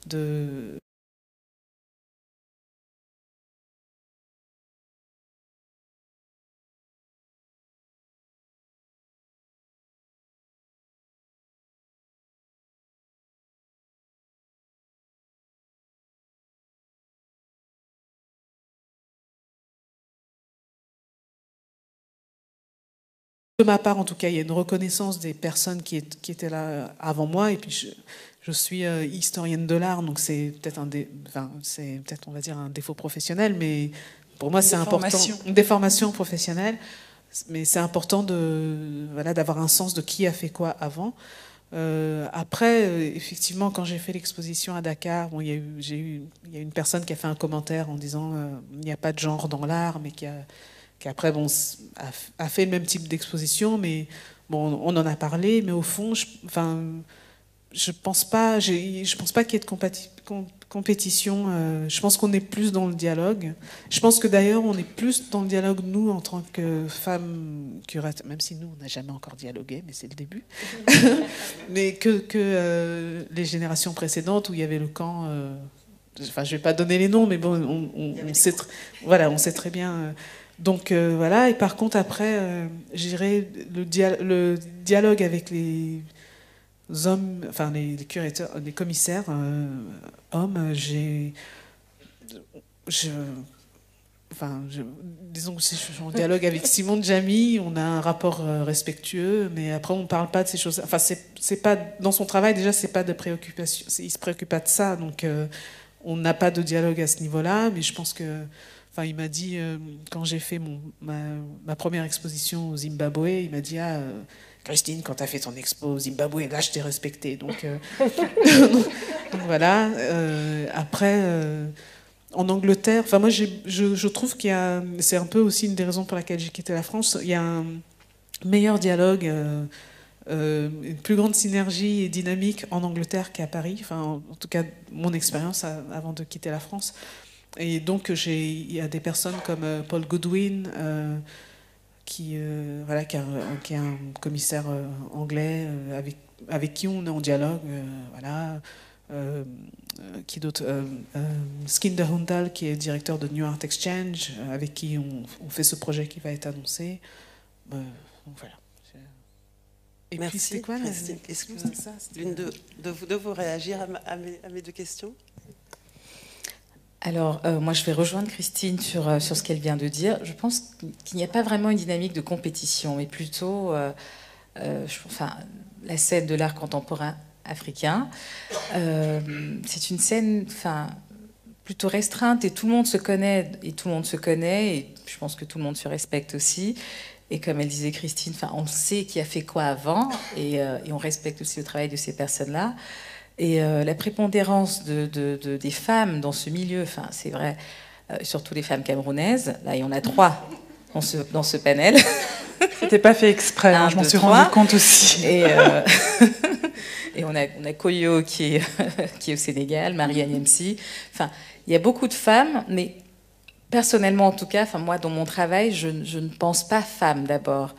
ma part, en tout cas, il y a une reconnaissance des personnes qui étaient là avant moi, et puis je suis historienne de l'art, donc c'est peut-être on va dire un défaut professionnel, mais pour moi c'est important, une déformation professionnelle, mais c'est important d'avoir un sens de qui a fait quoi avant. Après, effectivement, quand j'ai fait l'exposition à Dakar, bon, il y a une personne qui a fait un commentaire en disant il n'y a pas de genre dans l'art, mais qui après, bon, a fait le même type d'exposition, mais bon, on en a parlé, mais au fond, je pense pas qu'il y ait de compétition. Je pense qu'on est plus dans le dialogue. Je pense que d'ailleurs, on est plus dans le dialogue, nous, en tant que femmes curateurs, même si nous, on n'a jamais encore dialogué, mais c'est le début, mais que les générations précédentes, où il y avait le camp... je vais pas donner les noms, mais bon, on sait très bien... Donc voilà, et par contre après, je dirais le dialogue avec les hommes, enfin les curateurs, les commissaires hommes, disons que si je suis en dialogue avec Simon Djamil, on a un rapport respectueux, mais après on ne parle pas de ces choses. Enfin, c'est pas dans son travail déjà, c'est pas de préoccupation, il se préoccupe pas de ça, donc on n'a pas de dialogue à ce niveau-là, mais je pense que. Enfin, il m'a dit, quand j'ai fait ma première exposition au Zimbabwe, il m'a dit Christine, quand tu as fait ton expo au Zimbabwe, là, je t'ai respectée. Donc donc voilà. Après, en Angleterre, moi, je trouve qu'il y a... C'est un peu aussi une des raisons pour laquelle j'ai quitté la France. Il y a un meilleur dialogue, une plus grande synergie et dynamique en Angleterre qu'à Paris. Enfin, en tout cas, mon expérience avant de quitter la France. Et donc, il y a des personnes comme Paul Goodwin, qui est un commissaire anglais, avec qui on est en dialogue. Qui d'autre Skinder Hundal, qui est directeur de New Art Exchange, avec qui on fait ce projet qui va être annoncé. Donc voilà. Et merci, puis, c'était quoi Christine. Est-ce que l'une de vous deux vous réagir à mes 2 questions? Alors, moi, je vais rejoindre Christine sur ce qu'elle vient de dire. Je pense qu'il n'y a pas vraiment une dynamique de compétition, mais plutôt, la scène de l'art contemporain africain. C'est une scène plutôt restreinte et tout le monde se connaît, et je pense que tout le monde se respecte aussi. Et comme elle disait Christine, on sait qui a fait quoi avant, et on respecte aussi le travail de ces personnes-là. Et la prépondérance des femmes dans ce milieu, c'est vrai, surtout les femmes camerounaises, là il y en a 3 dans ce panel. C'était pas fait exprès, je m'en suis rendu compte aussi. Et on a Koyo qui est au Sénégal, Marianne MC. Il y a beaucoup de femmes, mais personnellement en tout cas, moi dans mon travail, je ne pense pas femme d'abord.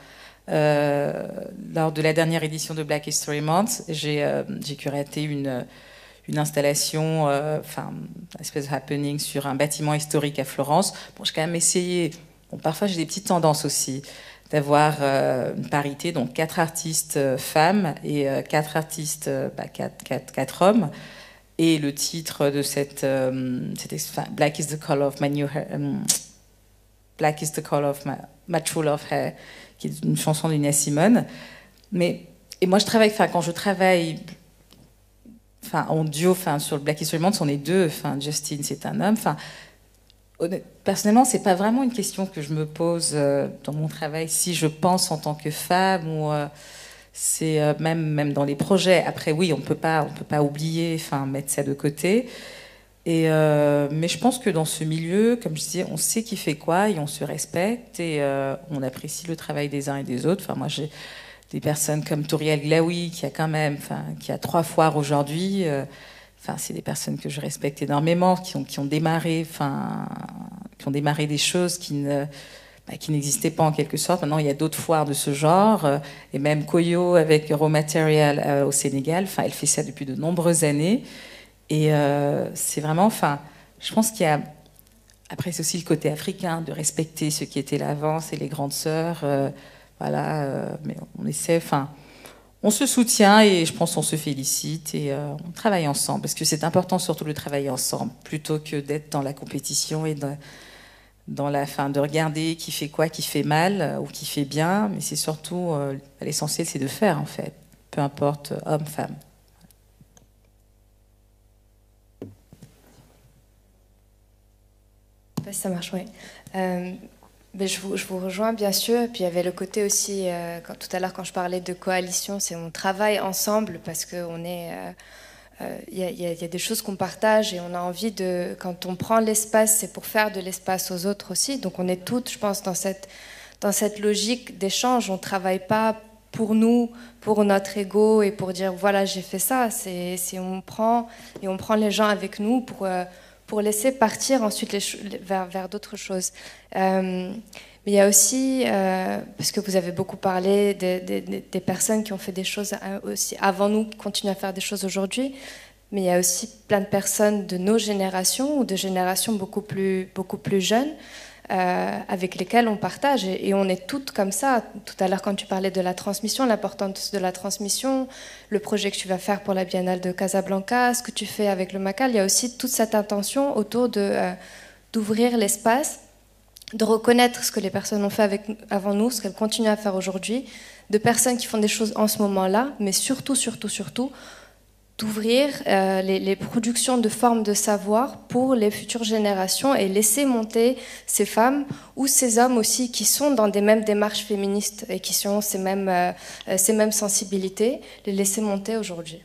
Lors de la dernière édition de Black History Month, j'ai curaté une installation, une espèce de happening sur un bâtiment historique à Florence. Bon, j'ai quand même essayé, parfois j'ai des petites tendances aussi, d'avoir une parité, donc 4 artistes femmes et 4 artistes, 4 hommes. Et le titre de cette Black is the color of my new hair, Black is the color of my true love hair, qui est une chanson de Nina Simone. Et moi, je travaille, quand je travaille en duo, sur le Black History Month, on est 2. Justin, c'est un homme. Personnellement, c'est pas vraiment une question que je me pose dans mon travail, si je pense en tant que femme ou c'est même dans les projets. Après, oui, on peut pas oublier, mettre ça de côté. Mais je pense que dans ce milieu, comme je disais, on sait qui fait quoi et on se respecte et on apprécie le travail des uns et des autres. Moi, j'ai des personnes comme Touriel Glaoui qui a 3 foires aujourd'hui. C'est des personnes que je respecte énormément, qui ont démarré des choses qui n'existaient pas en quelque sorte. Maintenant, il y a d'autres foires de ce genre, et même Koyo avec Raw Material au Sénégal. Elle fait ça depuis de nombreuses années, et c'est vraiment. Je pense qu'il y a. Après, c'est aussi le côté africain de respecter ceux qui étaient là avant, c'est les grandes sœurs, mais on essaie. On se soutient et je pense qu'on se félicite et on travaille ensemble. Parce que c'est important surtout de travailler ensemble, plutôt que d'être dans la compétition et de regarder qui fait quoi, qui fait mal ou qui fait bien. Mais c'est surtout, l'essentiel c'est de faire en fait, peu importe homme, femme. Ça marche, oui. Mais je vous rejoins bien sûr. Puis il y avait le côté aussi, tout à l'heure quand je parlais de coalition, c'est on travaille ensemble parce qu'on est, il y a des choses qu'on partage et on a envie de, quand on prend l'espace, c'est pour faire de l'espace aux autres aussi. Donc on est toutes, je pense, dans cette logique d'échange. On travaille pas pour nous, pour notre ego et pour dire voilà j'ai fait ça. C'est on prend les gens avec nous pour laisser partir ensuite vers d'autres choses. Mais il y a aussi, parce que vous avez beaucoup parlé des personnes qui ont fait des choses aussi avant nous, qui continuent à faire des choses aujourd'hui, mais il y a aussi plein de personnes de nos générations ou de générations beaucoup plus jeunes avec lesquelles on partage. Et on est toutes comme ça. Tout à l'heure, quand tu parlais de la transmission, l'importance de la transmission, le projet que tu vas faire pour la Biennale de Casablanca, ce que tu fais avec le Macal, il y a aussi toute cette intention autour d'ouvrir l'espace, de reconnaître ce que les personnes ont fait avant nous, ce qu'elles continuent à faire aujourd'hui, de personnes qui font des choses en ce moment-là, mais surtout, d'ouvrir les productions de formes de savoir pour les futures générations et laisser monter ces femmes ou ces hommes aussi qui sont dans des mêmes démarches féministes et qui ont ces mêmes sensibilités, les laisser monter aujourd'hui.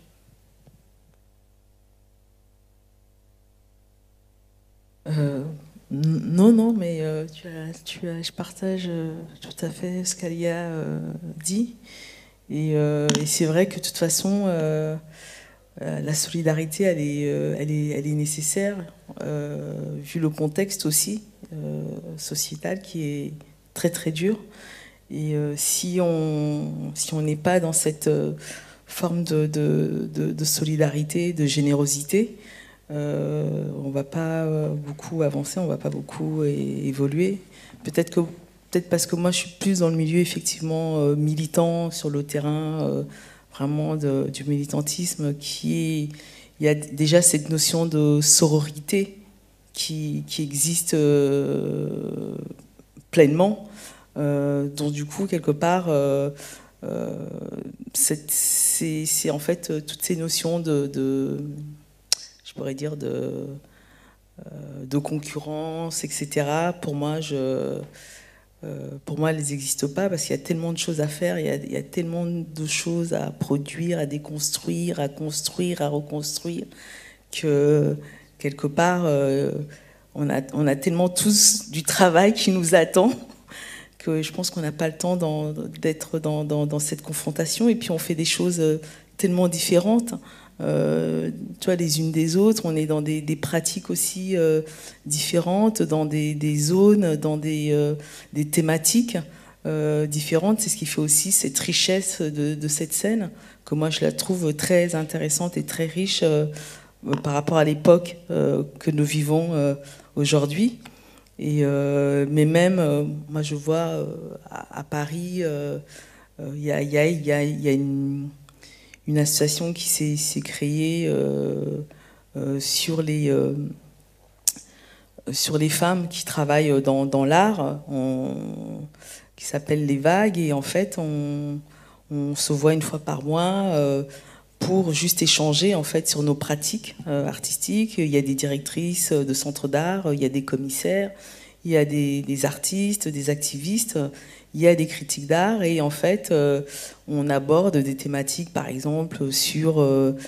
Non, mais je partage tout à fait ce qu'Alia dit. Et c'est vrai que de toute façon, la solidarité, elle est nécessaire, vu le contexte aussi sociétal qui est très très dur. Et si on n'est pas dans cette forme de solidarité, de générosité, on va pas beaucoup avancer, on va pas beaucoup évoluer. Peut-être parce que moi je suis plus dans le milieu effectivement militant sur le terrain, vraiment du militantisme il y a déjà cette notion de sororité qui existe pleinement. Donc du coup quelque part c'est en fait toutes ces notions je pourrais dire de concurrence, etc. Pour moi, elles n'existent pas parce qu'il y a tellement de choses à faire, il y a tellement de choses à produire, à déconstruire, à construire, à reconstruire, que quelque part, on a tellement tous du travail qui nous attend que je pense qu'on n'a pas le temps d'être dans cette confrontation. Et puis on fait des choses tellement différentes, tu vois, les unes des autres. On est dans des pratiques aussi différentes, dans des zones, dans des thématiques différentes. C'est ce qui fait aussi cette richesse de cette scène, que moi je la trouve très intéressante et très riche par rapport à l'époque que nous vivons aujourd'hui. Mais même, moi je vois à Paris, il y a une association qui s'est créée sur les femmes qui travaillent dans l'art, qui s'appelle Les Vagues. Et en fait, on se voit une fois par mois pour juste échanger en fait sur nos pratiques artistiques. Il y a des directrices de centres d'art, il y a des commissaires, il y a des artistes, des activistes, il y a des critiques d'art, et en fait on aborde des thématiques, par exemple sur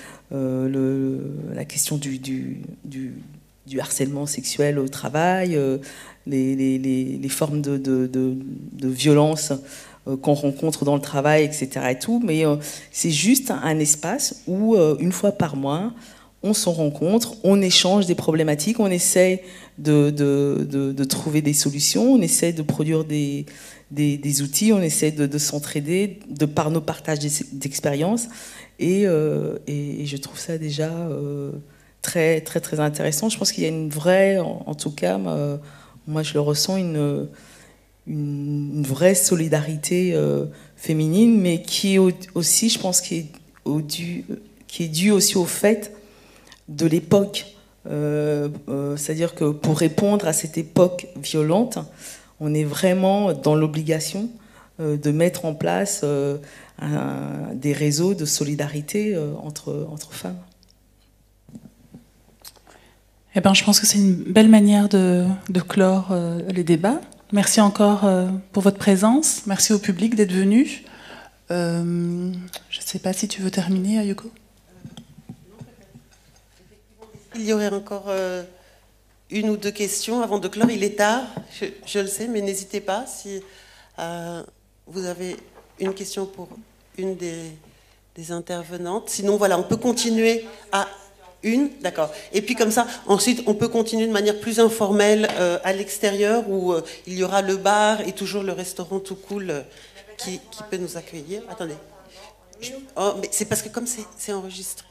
la question du harcèlement sexuel au travail, les formes de violence qu'on rencontre dans le travail, etc. et tout. Mais c'est juste un espace où, une fois par mois, on se rencontre, on échange des problématiques, on essaie de trouver des solutions, on essaie de produire des outils, on essaie de s'entraider de par nos partages d'expériences. Et je trouve ça déjà très, très, très intéressant. Je pense qu'il y a une vraie, en tout cas, moi je le ressens, une vraie solidarité féminine, mais qui est aussi, je pense, qui est due aussi au fait de l'époque. C'est-à-dire que pour répondre à cette époque violente, on est vraiment dans l'obligation de mettre en place des réseaux de solidarité entre femmes. Eh ben, je pense que c'est une belle manière de clore les débats. Merci encore pour votre présence. Merci au public d'être venu. Je ne sais pas si tu veux terminer, Ayoko. Il y aurait encore une ou deux questions avant de clore. Il est tard, je le sais, mais n'hésitez pas si vous avez une question pour une des intervenantes. Sinon, voilà, on peut continuer à une, d'accord. Et puis comme ça, ensuite, on peut continuer de manière plus informelle à l'extérieur où il y aura le bar et toujours le restaurant tout cool qui peut nous accueillir. Attendez. Oh, mais c'est parce que comme c'est enregistré.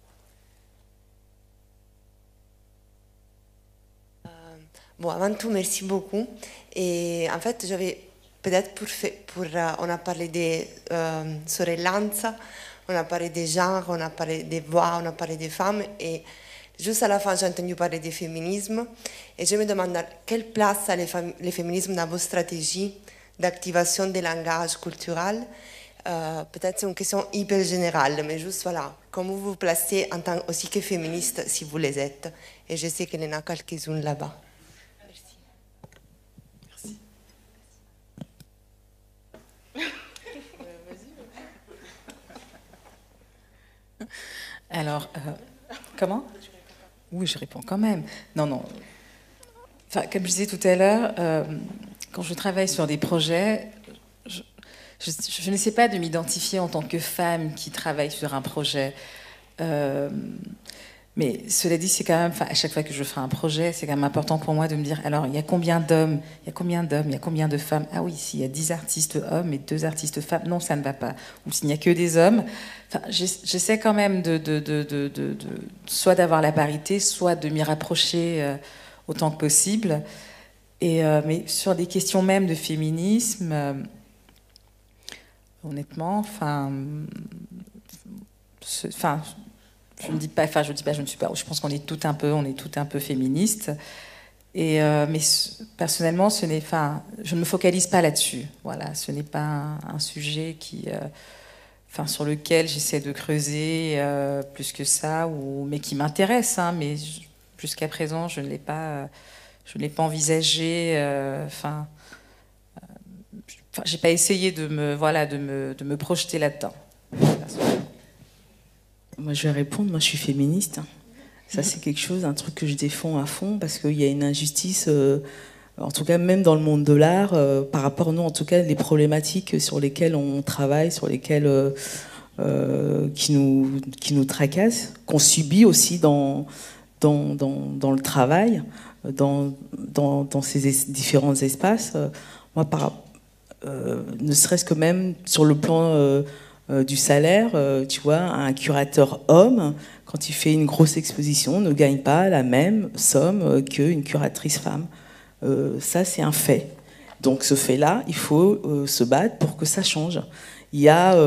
Bon, avant tout, merci beaucoup. Et en fait, j'avais peut-être on a parlé de sorellanza, on a parlé des genres, on a parlé des voix, on a parlé des femmes. Et juste à la fin, j'ai entendu parler du féminisme. Et je me demande quelle place a le féminisme dans vos stratégies d'activation des langages culturels. Peut-être c'est une question hyper générale, mais juste voilà, comment vous vous placez en tant aussi que féministe si vous les êtes. Et je sais qu'il y en a quelques-unes là-bas. Alors, comment ? Oui, je réponds quand même. Non. Enfin, comme je disais tout à l'heure, quand je travaille sur des projets, je n'essaie pas de m'identifier en tant que femme qui travaille sur un projet. Mais cela dit, c'est quand même, à chaque fois que je fais un projet, c'est quand même important pour moi de me dire, alors, il y a combien d'hommes, il y a combien de femmes ? Ah oui, s'il y a 10 artistes hommes et 2 artistes femmes, non, ça ne va pas. Ou s'il n'y a que des hommes. Enfin, j'essaie quand même soit d'avoir la parité, soit de m'y rapprocher autant que possible. Mais sur des questions même de féminisme, honnêtement, je ne dis pas, je ne suis pas. Je pense qu'on est tout un peu féministes. Mais personnellement, je ne me focalise pas là-dessus. Voilà, ce n'est pas un sujet sur lequel j'essaie de creuser plus que ça, mais qui m'intéresse. Hein, mais jusqu'à présent, je ne l'ai pas envisagé. J'ai pas essayé de me projeter là-dedans. Moi, je vais répondre. Moi, je suis féministe. Ça, c'est quelque chose, un truc que je défends à fond, parce qu'il y a une injustice, en tout cas même dans le monde de l'art, par rapport, nous, en tout cas, les problématiques sur lesquelles on travaille, sur lesquelles qui nous tracassent, qu'on subit aussi dans le travail, dans ces différents espaces. Moi, ne serait-ce que même sur le plan du salaire, tu vois, un curateur homme, quand il fait une grosse exposition, ne gagne pas la même somme qu'une curatrice femme. Ça, c'est un fait. Donc ce fait-là, il faut se battre pour que ça change. Il y a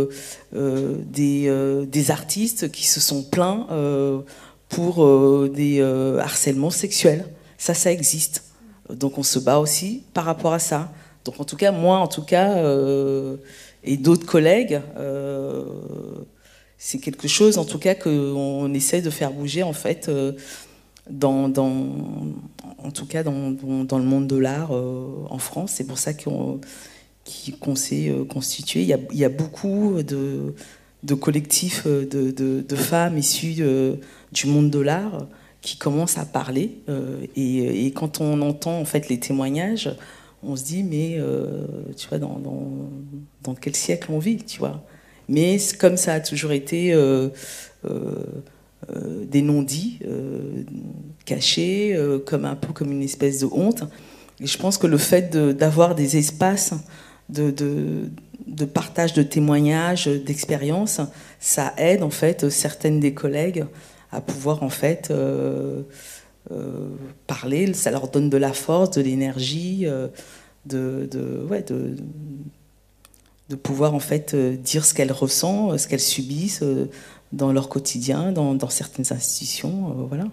des artistes qui se sont plaints pour des harcèlements sexuels. Ça existe. Donc on se bat aussi par rapport à ça. Donc en tout cas, moi, et d'autres collègues, c'est quelque chose, en tout cas, qu'on essaie de faire bouger, en fait, en tout cas dans le monde de l'art en France. C'est pour ça qu'on s'est constitué. Il y a beaucoup de collectifs de femmes issues du monde de l'art qui commencent à parler. Et quand on entend, en fait, les témoignages, on se dit, mais tu vois, dans quel siècle on vit, tu vois. Mais comme ça a toujours été des non-dits, cachés, un peu comme une espèce de honte. Et je pense que le fait d'avoir des espaces de partage de témoignages, d'expériences, ça aide en fait certaines des collègues à pouvoir en fait parler. Ça leur donne de la force, de l'énergie, de pouvoir en fait dire ce qu'elles ressentent, ce qu'elles subissent dans leur quotidien, dans certaines institutions, voilà.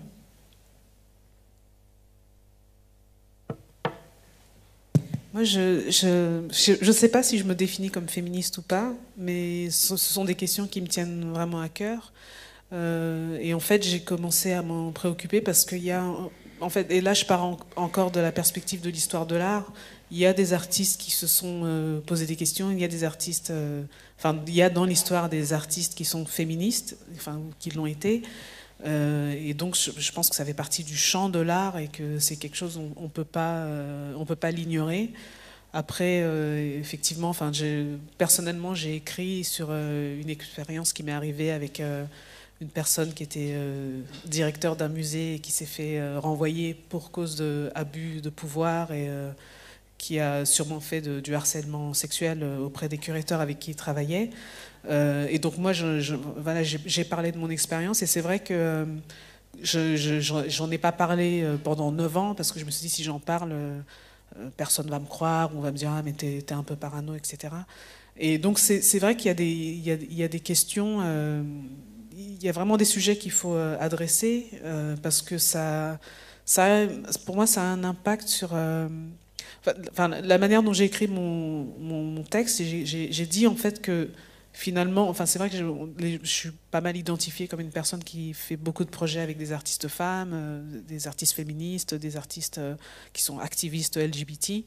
Moi, je ne sais pas si je me définis comme féministe ou pas, mais ce sont des questions qui me tiennent vraiment à cœur. Et en fait, j'ai commencé à m'en préoccuper parce qu'il y a, en fait, et là, je pars encore de la perspective de l'histoire de l'art. Il y a des artistes qui se sont posé des questions. Il y a des artistes, il y a dans l'histoire des artistes qui sont féministes, qui l'ont été. Et donc, je pense que ça fait partie du champ de l'art et que c'est quelque chose on peut pas l'ignorer. Après, effectivement, personnellement, j'ai écrit sur une expérience qui m'est arrivée avec une personne qui était directeur d'un musée et qui s'est fait renvoyer pour cause d'abus de pouvoir et qui a sûrement fait du harcèlement sexuel auprès des curateurs avec qui il travaillait. Et donc moi, j'ai parlé de mon expérience et c'est vrai que j'en ai pas parlé pendant 9 ans parce que je me suis dit si j'en parle, personne va me croire, on va me dire ah mais t'es un peu parano, etc. Et donc c'est vrai qu'il y a des questions, il y a vraiment des sujets qu'il faut adresser parce que pour moi ça a un impact sur la manière dont j'ai écrit mon texte. J'ai dit en fait que finalement, c'est vrai que je suis pas mal identifiée comme une personne qui fait beaucoup de projets avec des artistes femmes, des artistes féministes, des artistes qui sont activistes LGBT.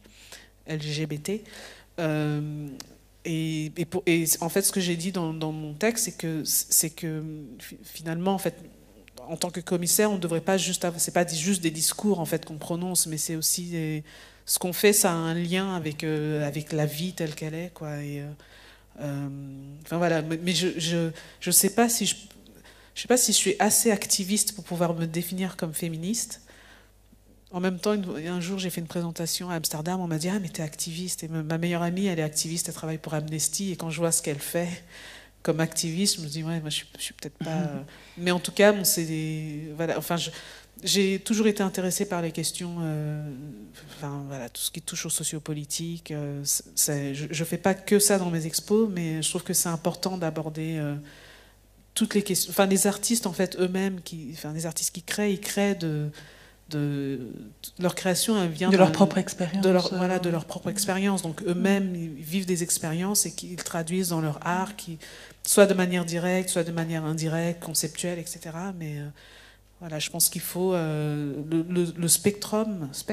Et en fait, ce que j'ai dit dans mon texte, c'est que finalement, en fait, en tant que commissaire, on devrait pas c'est pas juste des discours en fait qu'on prononce, mais c'est aussi ce qu'on fait, ça a un lien avec la vie telle qu'elle est, quoi. Et voilà. Mais je sais pas si je suis assez activiste pour pouvoir me définir comme féministe. En même temps, un jour, j'ai fait une présentation à Amsterdam. On m'a dit ah mais t'es activiste. Et ma meilleure amie, elle est activiste, elle travaille pour Amnesty. Et quand je vois ce qu'elle fait comme activiste, je me dis ouais, moi je suis peut-être pas. Mais en tout cas, bon, voilà. J'ai toujours été intéressée par les questions, tout ce qui touche au sociopolitique. Je fais pas que ça dans mes expos, mais je trouve que c'est important d'aborder toutes les questions. Les artistes en fait eux-mêmes, les artistes qui créent, ils créent de leur création, elle vient de leur propre expérience. De leur propre expérience. Donc eux-mêmes, ils vivent des expériences et qu'ils traduisent dans leur art, soit de manière directe, soit de manière indirecte, conceptuelle, etc. Mais voilà, je pense qu'il faut le spectre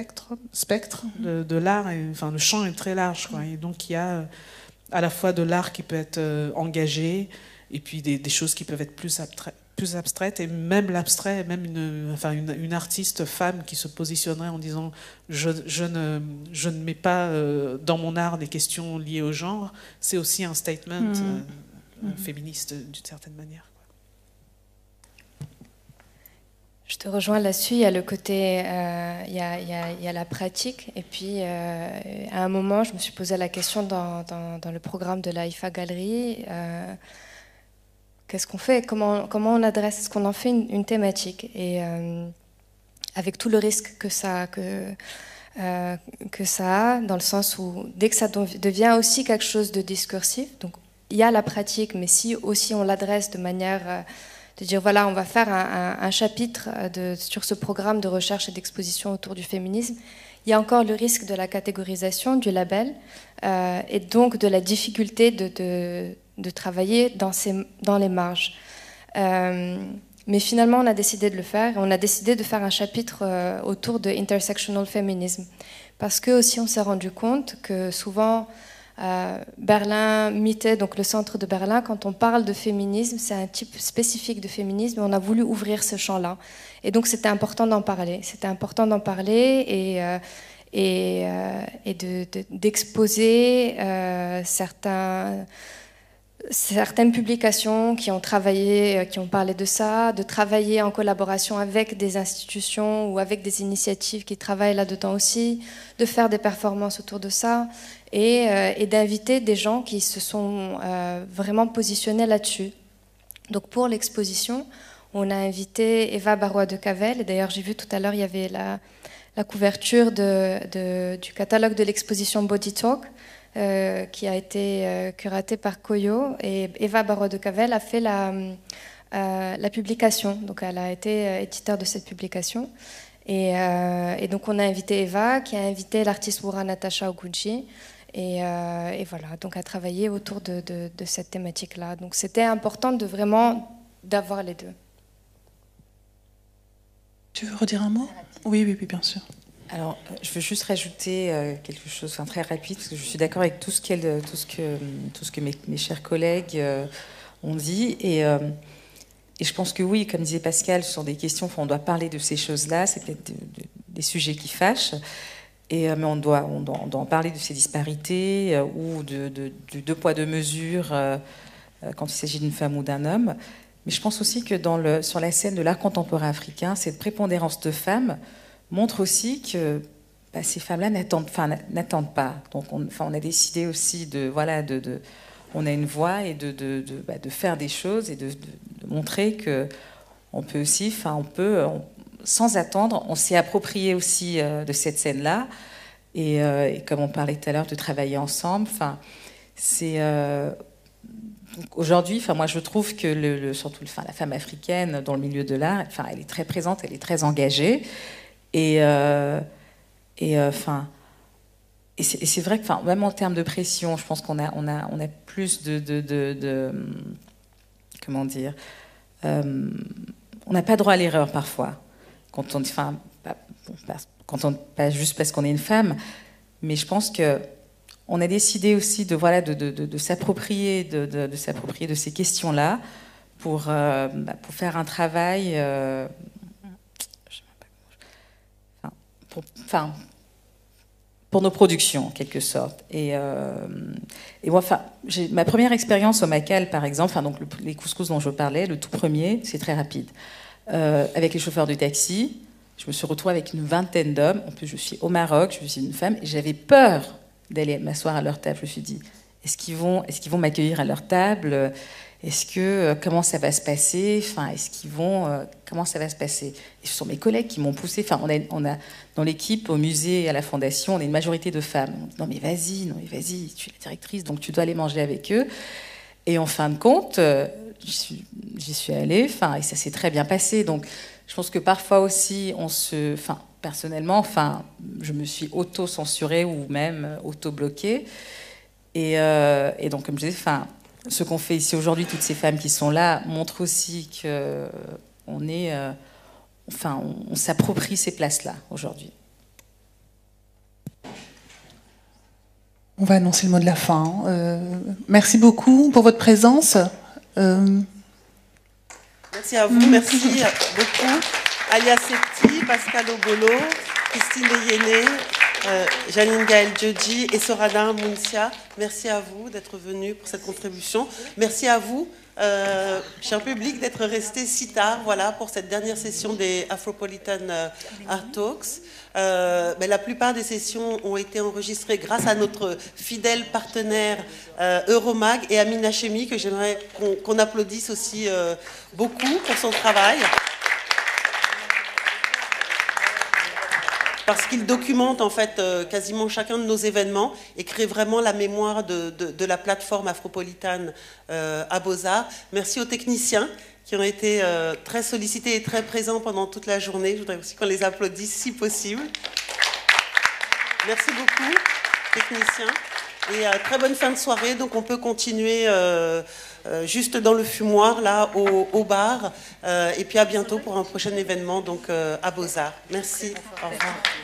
de l'art, enfin le champ est très large, quoi. Et donc il y a à la fois de l'art qui peut être engagé, et puis des choses qui peuvent être plus abstraites, et même l'abstrait, même une artiste femme qui se positionnerait en disant je ne mets pas dans mon art des questions liées au genre, c'est aussi un statement féministe d'une certaine manière. Je te rejoins là-dessus. Il y a le côté, il y a la pratique. Et puis, à un moment, je me suis posé la question dans le programme de la IFA Galerie. Qu'est-ce qu'on fait? Comment on adresse? Est-ce qu'on en fait une thématique? Et avec tout le risque que ça a, dans le sens où dès que ça devient aussi quelque chose de discursif, donc il y a la pratique, mais si aussi on l'adresse de manière de dire voilà, on va faire un chapitre sur ce programme de recherche et d'exposition autour du féminisme, il y a encore le risque de la catégorisation du label et donc de la difficulté de travailler dans les marges. Mais finalement, on a décidé de le faire. On a décidé de faire un chapitre autour de intersectional feminism. Parce que aussi, on s'est rendu compte que souvent, Berlin, Mitte, donc le centre de Berlin, quand on parle de féminisme, c'est un type spécifique de féminisme, et on a voulu ouvrir ce champ-là. Et donc, c'était important d'en parler. C'était important d'en parler et d'exposer certaines publications qui ont travaillé, qui ont parlé de ça, de travailler en collaboration avec des institutions ou avec des initiatives qui travaillent là-dedans aussi, de faire des performances autour de ça et d'inviter des gens qui se sont vraiment positionnés là-dessus. Donc pour l'exposition, on a invité Eva Barrois de Cavel, et d'ailleurs j'ai vu tout à l'heure, il y avait la couverture du catalogue de l'exposition Body Talk, qui a été curatée par Koyo, et Eva Barrois de Cavel a fait la publication, donc elle a été éditeur de cette publication, et donc on a invité Eva, qui a invité l'artiste Wura Natasha Ogunji, et voilà, donc à travailler autour de cette thématique-là. Donc c'était important d'avoir les deux. Tu veux redire un mot? Oui, bien sûr. Alors, je veux juste rajouter quelque chose, très rapide, parce que je suis d'accord avec tout ce que mes chers collègues ont dit. Et je pense que oui, comme disait Pascal, ce sont des questions, on doit parler de ces choses-là, c'est peut-être des sujets qui fâchent, mais on doit en parler de ces disparités ou du deux poids, deux mesures quand il s'agit d'une femme ou d'un homme. Mais je pense aussi que sur la scène de l'art contemporain africain, cette prépondérance de femmes montre aussi que ces femmes-là n'attendent pas. Donc on a décidé aussi on a une voix et de faire des choses et de montrer que on peut aussi, sans attendre, on s'est approprié aussi de cette scène-là et comme on parlait tout à l'heure de travailler ensemble. Aujourd'hui, moi je trouve que surtout la femme africaine dans le milieu de l'art, elle est très présente, elle est très engagée. Et c'est vrai que même en termes de pression, je pense qu'on a plus comment dire, on n'a pas droit à l'erreur parfois quand pas juste parce qu'on est une femme, mais je pense que on a décidé aussi de s'approprier de ces questions-là pour faire un travail pour nos productions, en quelque sorte. Et moi, ma première expérience au Macal, par exemple, donc les couscous dont je parlais, le tout premier, c'est très rapide. Avec les chauffeurs de taxi, je me suis retrouvée avec une vingtaine d'hommes. En plus, je suis au Maroc, je suis une femme, et j'avais peur d'aller m'asseoir à leur table. Je me suis dit, est-ce qu'ils vont m'accueillir à leur table? Comment ça va se passer? Comment ça va se passer? Et ce sont mes collègues qui m'ont poussée. On a dans l'équipe, au musée et à la fondation, on a une majorité de femmes. On dit, non mais vas-y, tu es la directrice, donc tu dois aller manger avec eux. Et en fin de compte, j'y suis allée, et ça s'est très bien passé. Donc je pense que parfois aussi, personnellement, enfin, je me suis auto-censurée ou même auto-bloquée. Et donc, comme je disais, enfin, ce qu'on fait ici aujourd'hui, toutes ces femmes qui sont là, montrent aussi qu'on est, enfin, on s'approprie ces places-là aujourd'hui. On va annoncer le mot de la fin. Merci beaucoup pour votre présence. Merci à vous, merci beaucoup. Alia Septi, Pascal Obolo, Christine Deyene, Janine Gaël Djodji et Sorana Mounsia. Merci à vous d'être venus pour cette contribution. Merci à vous, cher public, d'être resté si tard, voilà, pour cette dernière session des Afropolitan Art Talks. La plupart des sessions ont été enregistrées grâce à notre fidèle partenaire Euromag et Amina Chemi, que j'aimerais qu'on applaudisse aussi beaucoup pour son travail. Parce qu'il documente en fait quasiment chacun de nos événements et crée vraiment la mémoire de la plateforme afropolitane à Beaux-Arts. Merci aux techniciens qui ont été très sollicités et très présents pendant toute la journée. Je voudrais aussi qu'on les applaudisse si possible. Merci beaucoup, techniciens. Et très bonne fin de soirée. Donc on peut continuer juste dans le fumoir, là, au bar. Et puis à bientôt pour un prochain événement donc, à Beaux-Arts. Merci. Au revoir.